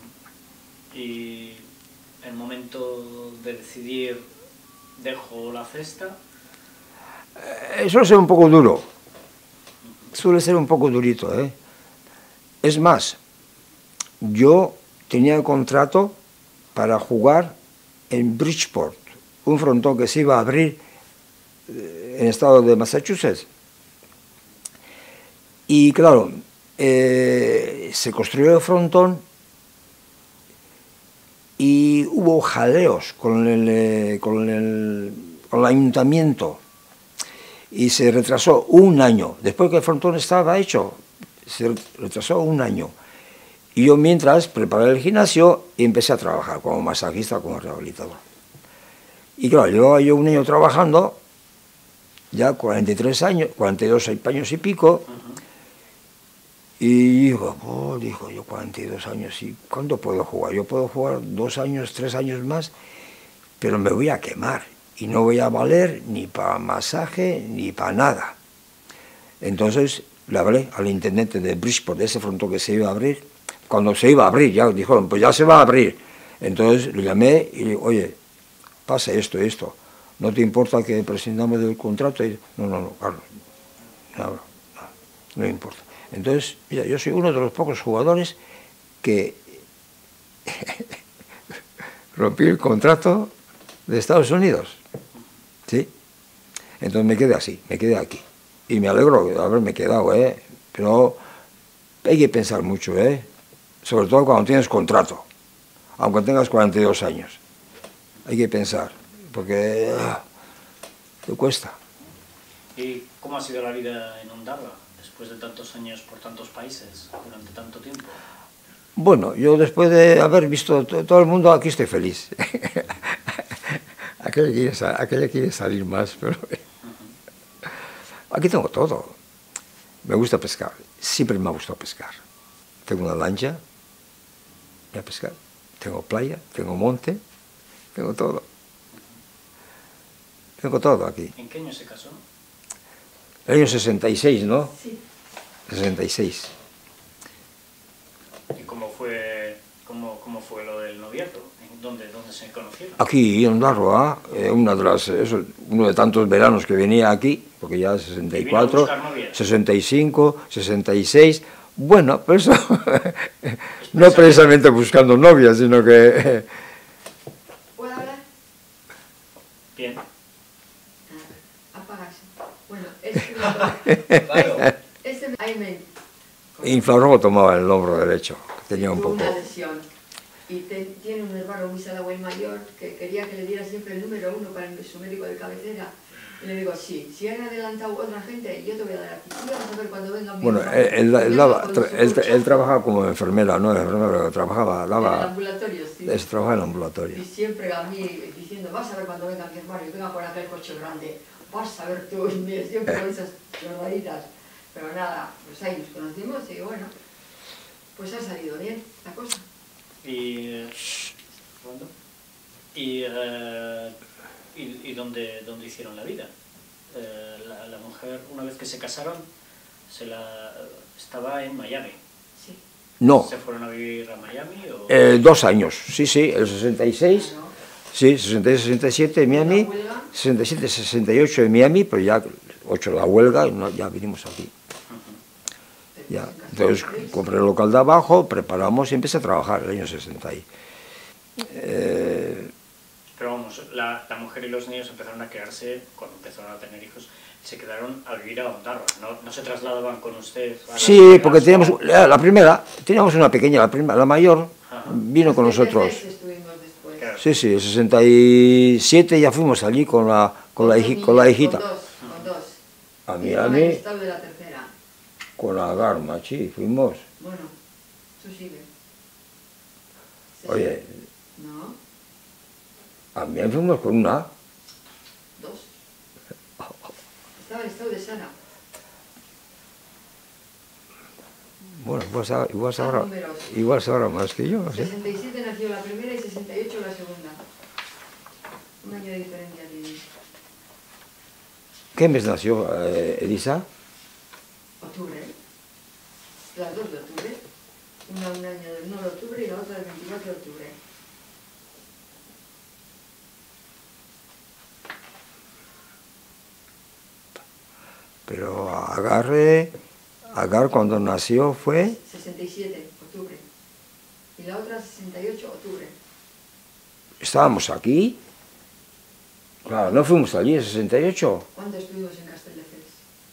Speaker 1: Y el momento de decidir, dejo la cesta.
Speaker 2: Suele ser un poco duro, suele ser un poco durito, ¿eh? Es más, yo tenía el contrato para jugar en Bridgeport, un frontón que se iba a abrir en el estado de Massachusetts. Y claro, se construyó el frontón y hubo jaleos con el ayuntamiento y se retrasó un año. Después que el frontón estaba hecho, se retrasó un año. Y yo mientras preparé el gimnasio y empecé a trabajar como masajista, como rehabilitador. Y claro, llevaba yo un año trabajando, ya 43 años, 42 años y pico, y dijo yo 42 años, ¿y cuándo puedo jugar? Yo puedo jugar 2 años, 3 años más, pero me voy a quemar y no voy a valer ni para masaje ni para nada. Entonces le hablé al intendente de Bridgeport, de ese frontón que se iba a abrir. Cuando se iba a abrir, ya dijeron, pues ya se va a abrir. Entonces le llamé y le digo, oye, pasa esto y esto, ¿no te importa que prescindamos del contrato? Y, no, Carlos, no me importa. Entonces, mira, yo soy uno de los pocos jugadores que rompí el contrato de Estados Unidos, ¿sí? Entonces me quedé así, me quedé aquí. Y me alegro de haberme quedado, pero hay que pensar mucho, sobre todo cuando tienes contrato, aunque tengas 42 años. Hay que pensar, porque te cuesta.
Speaker 1: ¿Y cómo ha sido la vida en Ondarroa, después de tantos años por tantos países, durante tanto tiempo?
Speaker 2: Bueno, yo después de haber visto todo el mundo, aquí estoy feliz. Aquella quiere salir más, pero aquí tengo todo. Me gusta pescar, siempre me ha gustado pescar. Tengo una lancha, voy a pescar. Tengo playa, tengo monte, tengo todo. Tengo todo aquí.
Speaker 1: ¿En qué año se casó?
Speaker 2: El año 66, ¿no?
Speaker 3: Sí.
Speaker 2: 66.
Speaker 1: ¿Y cómo fue lo del noviazgo? ¿Dónde se conocieron?
Speaker 2: Aquí en Ondarroa, uno de tantos veranos que venía aquí, porque ya 64, 65, 66. Bueno, pues eso, no precisamente buscando novias, sino que...
Speaker 3: ¿Puedo hablar?
Speaker 1: Bien.
Speaker 3: Apagarse. Bueno, ahí me
Speaker 2: Infrarrojo tomaba el hombro derecho, que tenía un
Speaker 3: tuvo
Speaker 2: poco...
Speaker 3: una lesión. Y tiene un hermano muy salado y mayor que quería que le diera siempre el número 1 para su médico de cabecera. Y le digo, sí, si han adelantado otra gente, yo te voy a dar a ti. Y vamos a ver cuando venga mi
Speaker 2: Bueno, él trabajaba como enfermera, no enfermera, trabajaba,
Speaker 3: daba... En el ambulatorio, sí.
Speaker 2: Trabajaba en el ambulatorio.
Speaker 3: Y siempre a mí diciendo, vas a ver cuando venga mi hermano y venga por aquel coche grande, vas a ver tú, y siempre con esas chorraditas. Pero nada, pues ahí nos conocimos y bueno, pues ha salido bien la cosa.
Speaker 1: ¿Y dónde hicieron la vida? La mujer, una vez que se casaron, estaba en Miami.
Speaker 3: Sí.
Speaker 2: No.
Speaker 1: ¿Se fueron a vivir a Miami?
Speaker 2: 2 años, sí, el 66,
Speaker 3: Claro.
Speaker 2: sí, 66, 67 en Miami, 67, 68 en Miami, pero ya 8 la huelga y ya vinimos aquí. Ya. Entonces compré el local de abajo, preparamos y empecé a trabajar el año 60.
Speaker 1: Pero vamos, la mujer y los niños empezaron a quedarse, cuando empezaron a tener hijos, se quedaron a vivir a Ondarroa, ¿no se trasladaban con usted?
Speaker 2: Sí, porque teníamos la primera, teníamos una pequeña, la mayor, vino con nosotros.
Speaker 1: Claro.
Speaker 2: Sí, el 67 ya fuimos allí con la hijita.
Speaker 3: Con dos.
Speaker 2: A
Speaker 3: Y
Speaker 2: Miami,
Speaker 3: el estado de la tercera.
Speaker 2: con la Garma, sí, fuimos.
Speaker 3: Bueno, tú sigue.
Speaker 2: Oye,
Speaker 3: No,
Speaker 2: a Miami fuimos con una.
Speaker 3: 2. Estaba en estado de Sara.
Speaker 2: Bueno, igual sabrá más que yo, no sé.
Speaker 3: 67 nació la primera y 68 la segunda. Un año de diferencia tiene.
Speaker 2: ¿Qué mes nació Elisa?
Speaker 3: Octubre. Las dos de octubre. Una un año del 1 de octubre y la otra del 24 de octubre.
Speaker 2: Pero Agar cuando nació fue...
Speaker 3: 67, octubre. Y la otra 68, octubre.
Speaker 2: Estábamos aquí. Claro, no fuimos allí en 68.
Speaker 3: ¿Cuándo estuvimos en Castelldefels?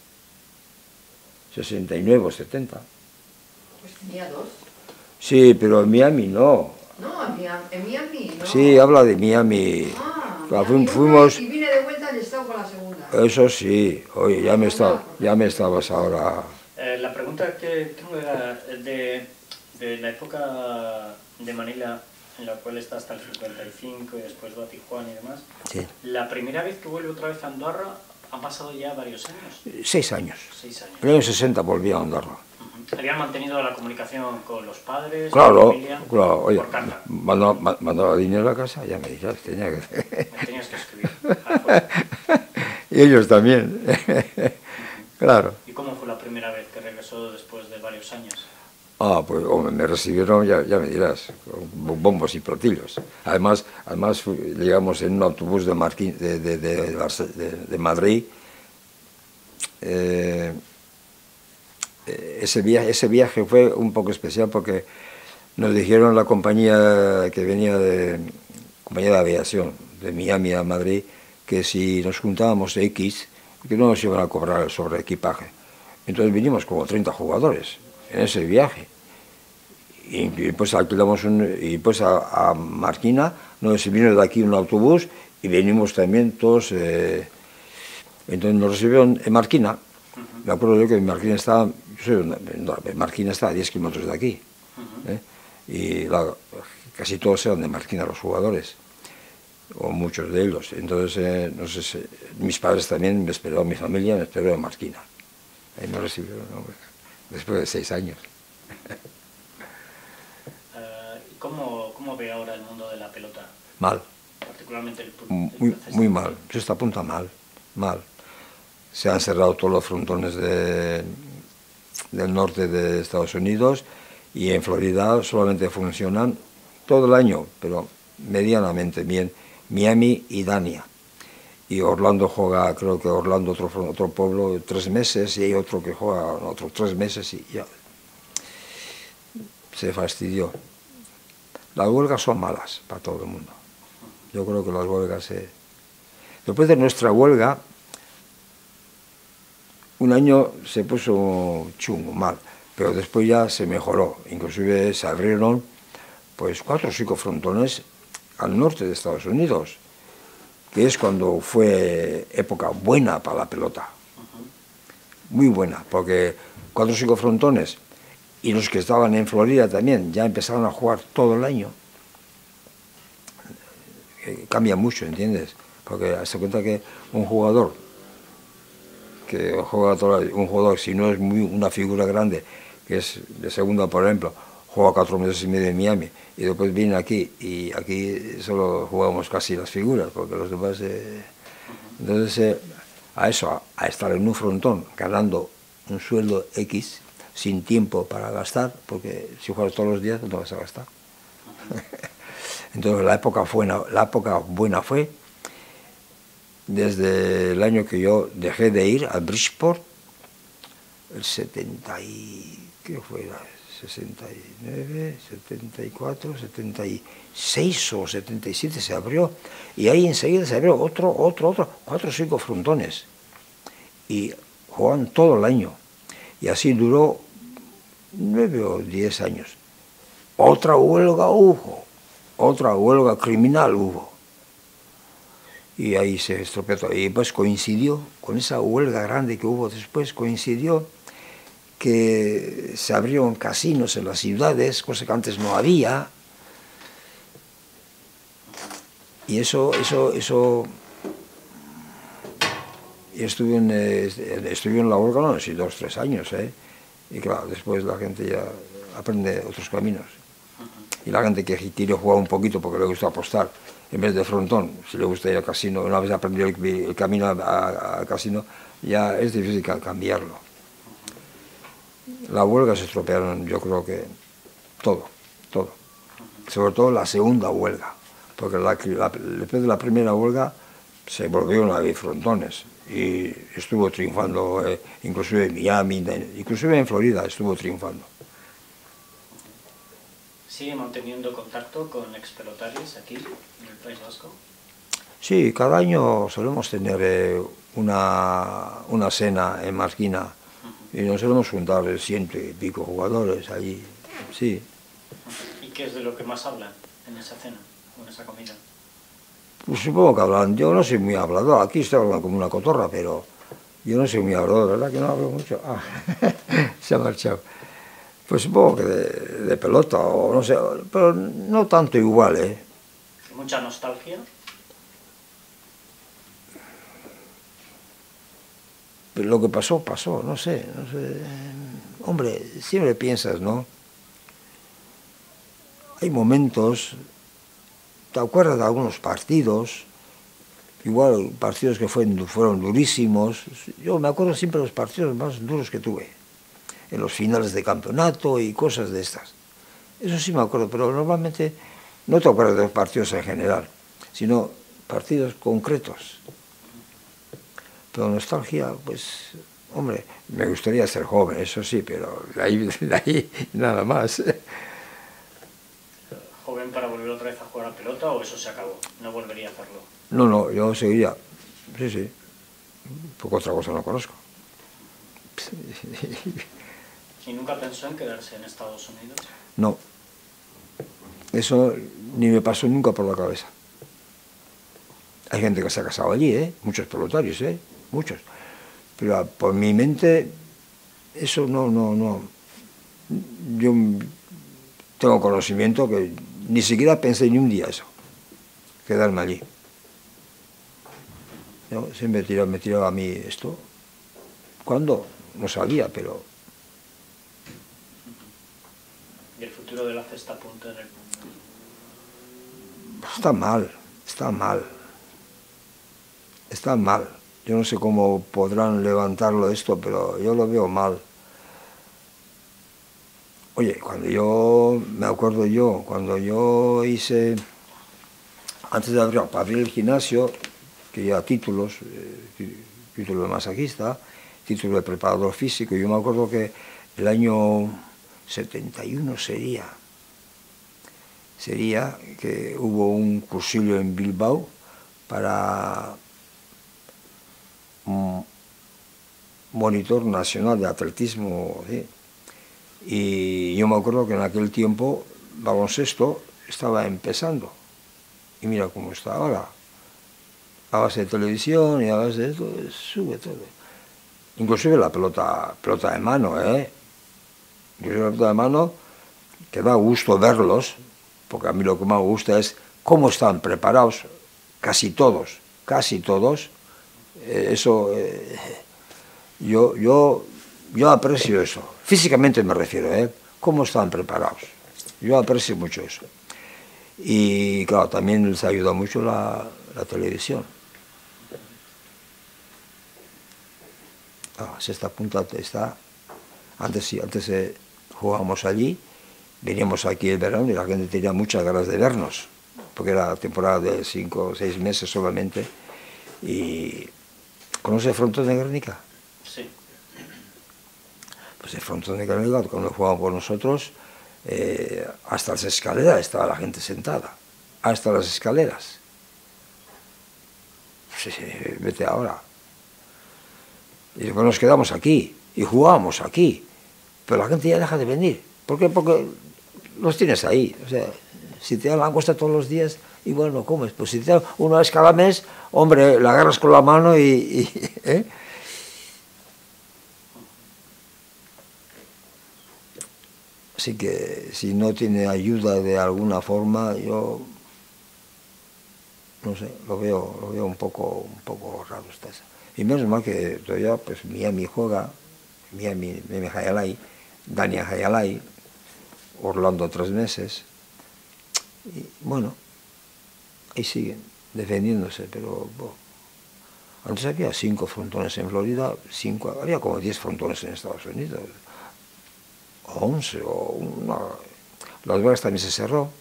Speaker 2: 69 o 70.
Speaker 3: Pues tenía dos.
Speaker 2: Sí, pero en Miami no.
Speaker 3: No, en Miami no.
Speaker 2: Sí, habla de Miami. Claro,
Speaker 3: Miami
Speaker 2: fuimos...
Speaker 3: Y vine de vuelta al estado con la segunda.
Speaker 2: Eso sí. Oye, ya me estabas ahora...
Speaker 1: La pregunta que tengo era de la época de Manila, en la cual está hasta el 55 y después va a Tijuana y demás.
Speaker 2: Sí.
Speaker 1: La primera vez que vuelve otra vez a Andorra, han pasado ya varios años.
Speaker 2: 6 años.
Speaker 1: 6 años.
Speaker 2: En el año 60 volví a Andorra.
Speaker 1: ¿Habían mantenido la comunicación con los padres,
Speaker 2: Claro,
Speaker 1: con la familia?
Speaker 2: claro. Oye,
Speaker 1: Por carta.
Speaker 2: mandaba dinero a casa, ya me dirás, tenía que...
Speaker 1: Me tenías que escribir. Afuera.
Speaker 2: Y ellos también. Claro.
Speaker 1: ¿Y cómo fue la primera vez que regresó después de varios años?
Speaker 2: Ah, pues hombre, me recibieron, ya me dirás, con bombos y platillos. Además llegamos en un autobús de Madrid. Ese viaje fue un poco especial porque nos dijeron la compañía que venía compañía de aviación de Miami a Madrid, que si nos juntábamos X, que no nos iban a cobrar el sobre equipaje. Entonces vinimos como 30 jugadores en ese viaje. Y pues alquilamos y a Marquina nos vino de aquí un autobús y venimos también todos. Entonces nos recibieron en Marquina. Me acuerdo yo que Marquina estaba, Marquina está a 10 kilómetros de aquí. Y casi todos eran de Marquina los jugadores, o muchos de ellos. Entonces, no sé, mis padres también me esperaron, mi familia me esperó en Marquina. Ahí me recibieron, ¿no? Después de 6 años.
Speaker 1: ¿Cómo ve ahora el mundo de la pelota?
Speaker 2: Mal.
Speaker 1: Particularmente el
Speaker 2: muy mal. Se está apunta mal. Se han cerrado todos los frontones del norte de Estados Unidos y en Florida solamente funcionan todo el año, pero medianamente bien, Miami y Dania. Y Orlando juega, creo que Orlando, otro pueblo, 3 meses, y hay otro que juega otros 3 meses y ya. Se fastidió. Las huelgas son malas para todo el mundo. Yo creo que las huelgas... Después de nuestra huelga, un año se puso chungo, mal, pero después ya se mejoró. Inclusive se abrieron pues 4 o 5 frontones al norte de Estados Unidos, que es cuando fue época buena para la pelota. Muy buena, porque 4 o 5 frontones, y los que estaban en Florida también, ya empezaron a jugar todo el año. Cambia mucho, ¿entiendes? Porque hazte cuenta que un jugador que juega un jugador, si no es una figura grande, que es de segunda, por ejemplo, juega 4 meses y medio en Miami, y después viene aquí, y aquí solo jugamos casi las figuras, porque los demás... Entonces, a estar en un frontón, ganando un sueldo X, sin tiempo para gastar, porque si juegas todos los días, no vas a gastar. Entonces, la época buena fue desde el año que yo dejé de ir a Bridgeport, el 70 y... ¿qué fue? 69, 74, 76 o 77 se abrió, y ahí enseguida se abrió otro, 4 o 5 frontones, y jugaban todo el año, y así duró 9 o 10 años. Otra huelga hubo, otra huelga criminal hubo, y ahí se estropeó todo. Y pues coincidió con esa huelga grande que hubo después, coincidió que se abrieron casinos en las ciudades, cosa que antes no había, y eso Y estuve en la huelga, no sé, 2 o 3 años, ¿eh? Y claro, después la gente ya aprende otros caminos. Y la gente que quiere jugar un poquito porque le gusta apostar, en vez de frontón, si le gusta ir al casino, una vez aprendido el camino al casino, ya es difícil cambiarlo. La huelga se estropearon, yo creo que todo. Sobre todo la segunda huelga, porque después de la primera huelga se volvieron a abrir frontones y estuvo triunfando, inclusive en Miami, inclusive en Florida estuvo triunfando.
Speaker 1: ¿Sigue manteniendo contacto con expelotarios aquí en el País Vasco?
Speaker 2: Sí, cada año solemos tener una cena en Marquina y nos solemos juntar 100 y pico jugadores allí, sí.
Speaker 1: ¿Y qué es de lo que más hablan en esa cena, en esa comida?
Speaker 2: Pues supongo que hablan, yo no soy muy hablador, aquí estoy hablando como una cotorra, pero yo no soy muy hablador, ¿verdad que no hablo mucho? Ah, se ha marchado. Pues supongo que de pelota o no sé, pero no tanto igual, ¿eh?
Speaker 1: ¿Mucha nostalgia?
Speaker 2: Pero lo que pasó, no sé. Hombre, siempre piensas, ¿no? Hay momentos, ¿te acuerdas de algunos partidos? Igual partidos que fueron durísimos. Yo me acuerdo siempre de los partidos más duros que tuve, en los finales de campeonato y cosas de estas. Eso sí me acuerdo, pero normalmente no te acuerdas de los partidos en general, sino partidos concretos. Pero nostalgia, pues, hombre, me gustaría ser joven, eso sí, pero de ahí nada más.
Speaker 1: ¿Joven para volver otra vez a jugar a pelota o eso se acabó? ¿No volvería a hacerlo?
Speaker 2: No, yo seguiría, sí, porque otra cosa no conozco.
Speaker 1: ¿Y nunca pensó en quedarse en Estados Unidos?
Speaker 2: No, eso ni me pasó nunca por la cabeza. Hay gente que se ha casado allí, muchos pelotarios, muchos. Pero por mi mente, eso no. Yo tengo conocimiento que ni siquiera pensé ni un día eso, quedarme allí. Yo siempre me tiraba a mí esto. ¿Cuándo? No sabía, pero...
Speaker 1: ¿Y el futuro de la cesta punta en el mundo?
Speaker 2: Está mal. Yo no sé cómo podrán levantarlo esto, pero yo lo veo mal. Oye, cuando yo hice, antes de abrir el gimnasio, quería títulos, título de masajista, título de preparador físico, y yo me acuerdo que el año 71 sería que hubo un cursillo en Bilbao para un monitor nacional de atletismo, ¿sí? Y yo me acuerdo que en aquel tiempo baloncesto estaba empezando y mira cómo está ahora, a base de televisión y a base de esto, sube todo, inclusive la pelota de mano, inclusive la pelota de mano, que da gusto verlos, porque a mí lo que más me gusta es cómo están preparados casi todos, eso, yo aprecio eso, físicamente me refiero, cómo están preparados, yo aprecio mucho eso. Y claro, también les ayuda mucho la televisión. Sexta punta está, antes jugábamos allí, veníamos aquí el verano y la gente tenía muchas ganas de vernos, porque era temporada de 5 o 6 meses solamente. Y ¿conoce el Frontón de Guernica?
Speaker 1: Sí.
Speaker 2: Pues el Frontón de Guernica, cuando jugaban por nosotros, hasta las escaleras estaba la gente sentada, hasta las escaleras. Sí, vete ahora. Y después nos quedamos aquí y jugábamos aquí, pero la gente ya deja de venir. ¿Por qué? Porque los tienes ahí. O sea, si te dan langosta todos los días, igual no comes. Pues si te dan una vez cada mes, hombre, la agarras con la mano ¿eh? Así que si no tiene ayuda de alguna forma, yo no sé, lo veo un poco raro. Y menos mal que todavía, pues, Miami juega, Miami, Meme Hayalay, Dania Hayalay, Orlando 3 meses. Y bueno, ahí siguen, defendiéndose, pero bueno, antes había 5 frontones en Florida, había como 10 frontones en Estados Unidos, o 11, Las Vegas también se cerró.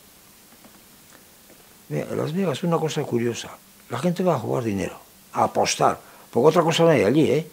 Speaker 2: Mira, en Las Vegas es una cosa curiosa, la gente va a jugar dinero, a apostar, porque otra cosa no hay allí, ¿eh?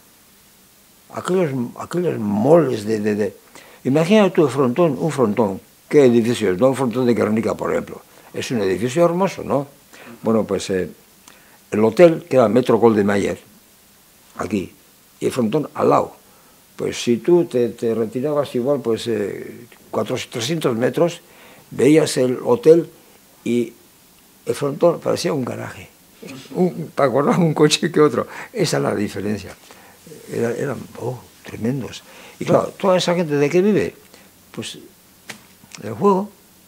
Speaker 2: Aquellos moles Imagina tú un frontón, ¿qué edificio es? No un frontón de Guernica, por ejemplo. Es un edificio hermoso, ¿no? Bueno, pues el hotel, que era Metro Golden Mayer, aquí, y el frontón al lado. Pues si tú te retirabas igual, pues 300 metros, veías el hotel y el frontón parecía un garaje. Para acordar un coche que otro. Esa es la diferencia. Eran tremendos. Y claro, toda esa gente, ¿de qué vive? Pues del juego.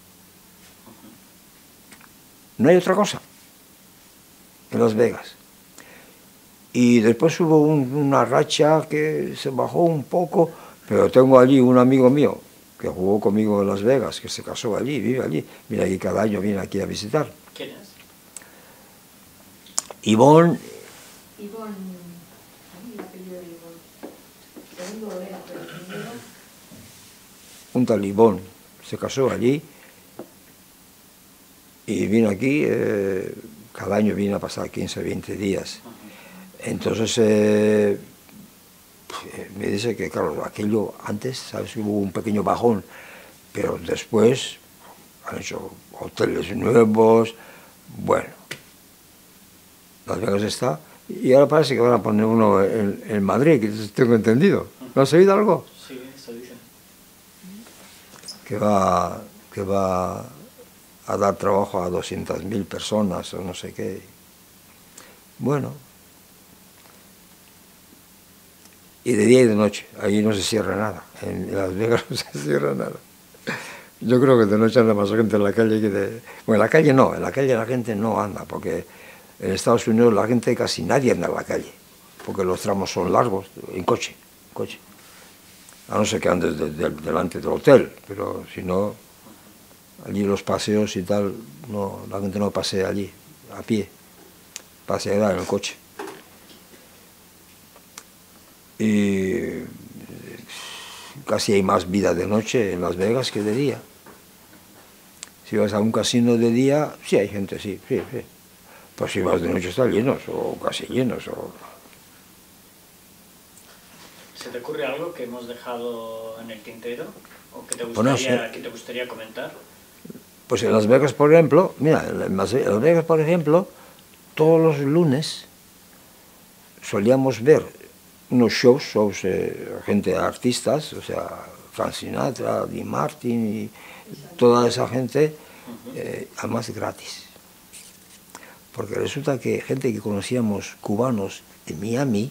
Speaker 2: No hay otra cosa en Las Vegas. Y después hubo una racha que se bajó un poco, pero tengo allí un amigo mío que jugó conmigo en Las Vegas, que se casó allí, vive allí. Mira, y cada año viene aquí a visitar.
Speaker 1: ¿Quién es?
Speaker 2: Ivonne.
Speaker 3: Ivonne, a mí el apellido de Ivonne. Segundo lo era, pero primero.
Speaker 2: Un tal Ivonne se casó allí y vino aquí, cada año viene a pasar 15, 20 días. Entonces me dice que, claro, aquello antes, ¿sabes? Hubo un pequeño bajón, pero después han hecho hoteles nuevos, bueno. Las Vegas está, y ahora parece que van a poner uno en Madrid, que tengo entendido. ¿No has oído algo?
Speaker 1: Sí, eso dicen.
Speaker 2: Que va a dar trabajo a 200.000 personas o no sé qué. Bueno. Y de día y de noche, ahí no se cierra nada. En Las Vegas no se cierra nada. Yo creo que de noche anda más gente en la calle que de... Bueno, en la calle no, en la calle la gente no anda, porque en Estados Unidos la gente casi nadie anda en la calle, porque los tramos son largos, en coche. A no ser que andes delante del hotel, pero si no, allí los paseos y tal, no, la gente no pasea allí, a pie, paseará en el coche. Y casi hay más vida de noche en Las Vegas que de día. Si vas a un casino de día, sí hay gente, sí. Pues si vas de noche están llenos, o casi llenos.
Speaker 1: ¿Se te ocurre algo que hemos dejado en el tintero? ¿O que te gustaría comentar?
Speaker 2: Pues en Las Vegas, por ejemplo, mira, en Las Vegas, por ejemplo, todos los lunes solíamos ver unos shows, gente, artistas, o sea, Frank Sinatra, Dean Martin y toda esa gente, además gratis. Porque resulta que gente que conocíamos, cubanos en Miami,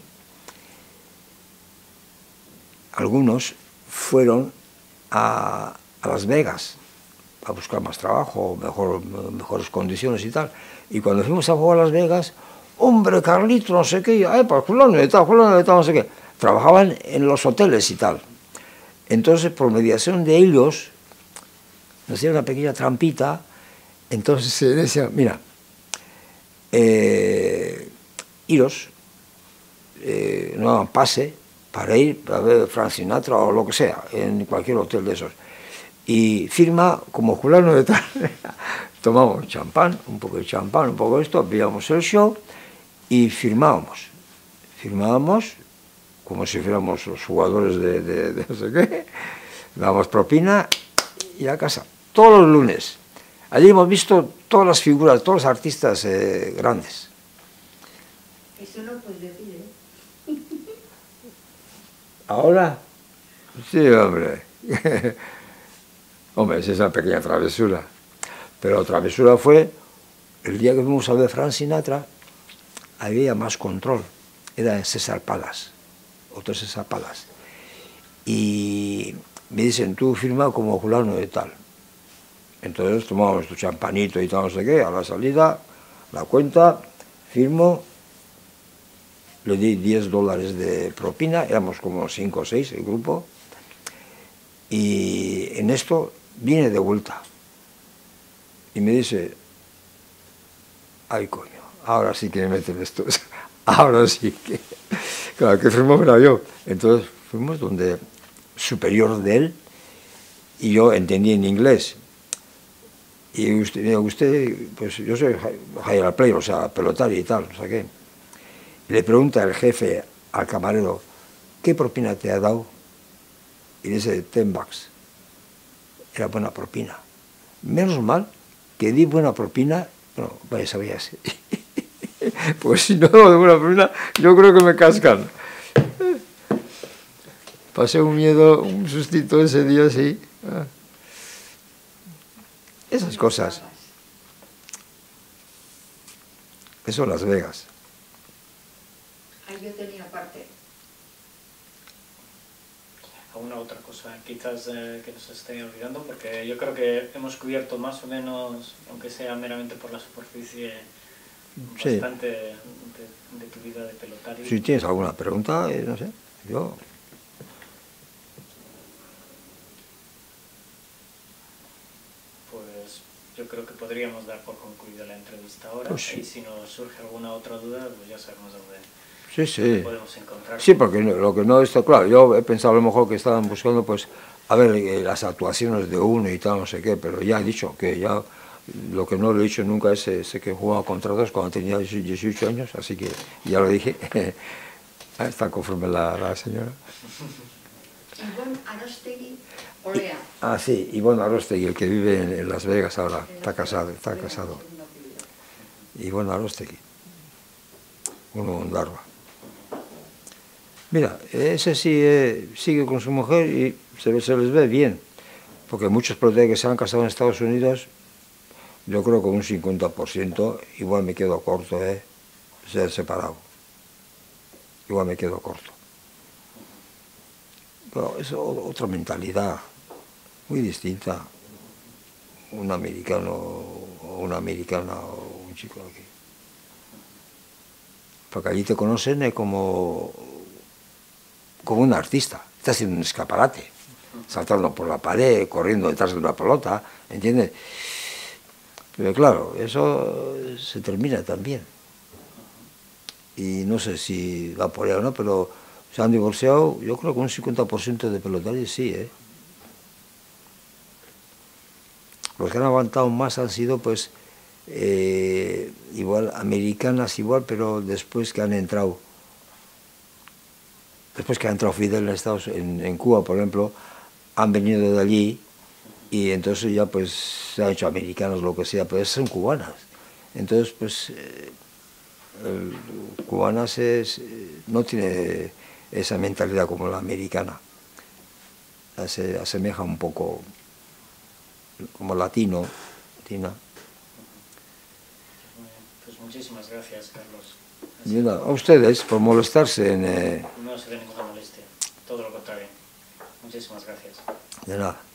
Speaker 2: algunos fueron a Las Vegas a buscar más trabajo, mejores condiciones y tal. Y cuando fuimos a jugar a Las Vegas, hombre, Carlito, no sé qué, pues fulano de tal, no sé qué. Trabajaban en los hoteles y tal. Entonces, por mediación de ellos, nos dieron una pequeña trampita. Entonces se decía, mira, iros, no hagan pase para ir a ver Frank Sinatra o lo que sea, en cualquier hotel de esos. Y firma como fulano de tal. Tomamos champán, un poco de champán, un poco de esto, veíamos el show y firmábamos. Firmábamos como si fuéramos los jugadores de no sé qué. Damos propina y a casa. Todos los lunes. Allí hemos visto todas las figuras, todos los artistas grandes.
Speaker 3: Eso no puedes decir, ¿eh?
Speaker 2: ¿Ahora? Sí, hombre. Hombre, esa es una pequeña travesura. Pero la travesura fue, el día que fuimos a ver Frank Sinatra, había más control. Era en César Palace, Hotel César Palace. Y me dicen, tú firma como fulano de tal. Entonces tomamos tu champanito y tal, no sé qué, a la salida, la cuenta, firmo, le di $10 de propina, éramos como 5 o 6 el grupo, y en esto viene de vuelta y me dice, ay coño, ahora sí que me meten estos, ahora sí que, claro, que fuimos era yo. Entonces fuimos donde superior de él y yo entendí en inglés. Y usted, pues yo soy higher player, o sea, pelotario y tal, no sé qué. Y le pregunta el jefe al camarero, ¿qué propina te ha dado? Y dice, $10. Era buena propina. Menos mal que di buena propina, bueno, vaya sabías. Pues si no doy buena propina, yo creo que me cascan. Pasé un miedo, un sustito ese día, sí. Esas cosas. Eso es Las Vegas.
Speaker 3: Ahí yo tenía parte.
Speaker 1: ¿Alguna otra cosa quizás que nos esté olvidando? Porque yo creo que hemos cubierto más o menos, aunque sea meramente por la superficie,
Speaker 2: Sí.
Speaker 1: bastante de tu vida de pelotario.
Speaker 2: Si tienes alguna pregunta, no sé, yo...
Speaker 1: Pues yo creo que podríamos dar por concluida la entrevista ahora.
Speaker 2: Pues sí.
Speaker 1: Y si nos surge alguna otra duda, pues ya sabemos dónde
Speaker 2: Sí, sí.
Speaker 1: podemos encontrar.
Speaker 2: Sí, porque lo que no está claro, yo he pensado a lo mejor que estaban buscando, pues, a ver, las actuaciones de uno y tal, no sé qué, pero ya he dicho que ya lo que no le he dicho nunca es sé que jugaba contra dos cuando tenía 18 años, así que ya lo dije. Está conforme la señora.
Speaker 3: Ivonne Arostegui Olea.
Speaker 2: Ah, sí, Ivonne Arostegui, el que vive en Las Vegas ahora, está casado. Ivonne Arostegui, uno en Ondarroa. Mira, ese sí sigue con su mujer y se les ve bien, porque muchos peloteros que se han casado en Estados Unidos, yo creo que un 50% igual me quedo corto, ser separado. Igual me quedo corto. Pero es otra mentalidad, muy distinta. Un americano o una americana o un chico aquí. Porque allí te conocen como un artista. Estás en un escaparate, saltando por la pared, corriendo detrás de una pelota, ¿entiendes? Pero claro, eso se termina también. Y no sé si va por ahí o no, pero se han divorciado, yo creo que un 50% de pelotarios sí, Los que han aguantado más han sido, pues, igual, americanas igual, pero después que han entrado Fidel en Cuba, por ejemplo, han venido de allí y entonces ya pues se han hecho americanos, lo que sea, pero son cubanas. Entonces, pues, cubanas no tiene esa mentalidad como la americana. Se asemeja un poco como latino, latina.
Speaker 1: Pues muchísimas gracias, Carlos.
Speaker 2: Y a ustedes por molestarse en...
Speaker 1: No se ve ninguna molestia, todo lo contrario. Muchísimas gracias.
Speaker 2: De nada.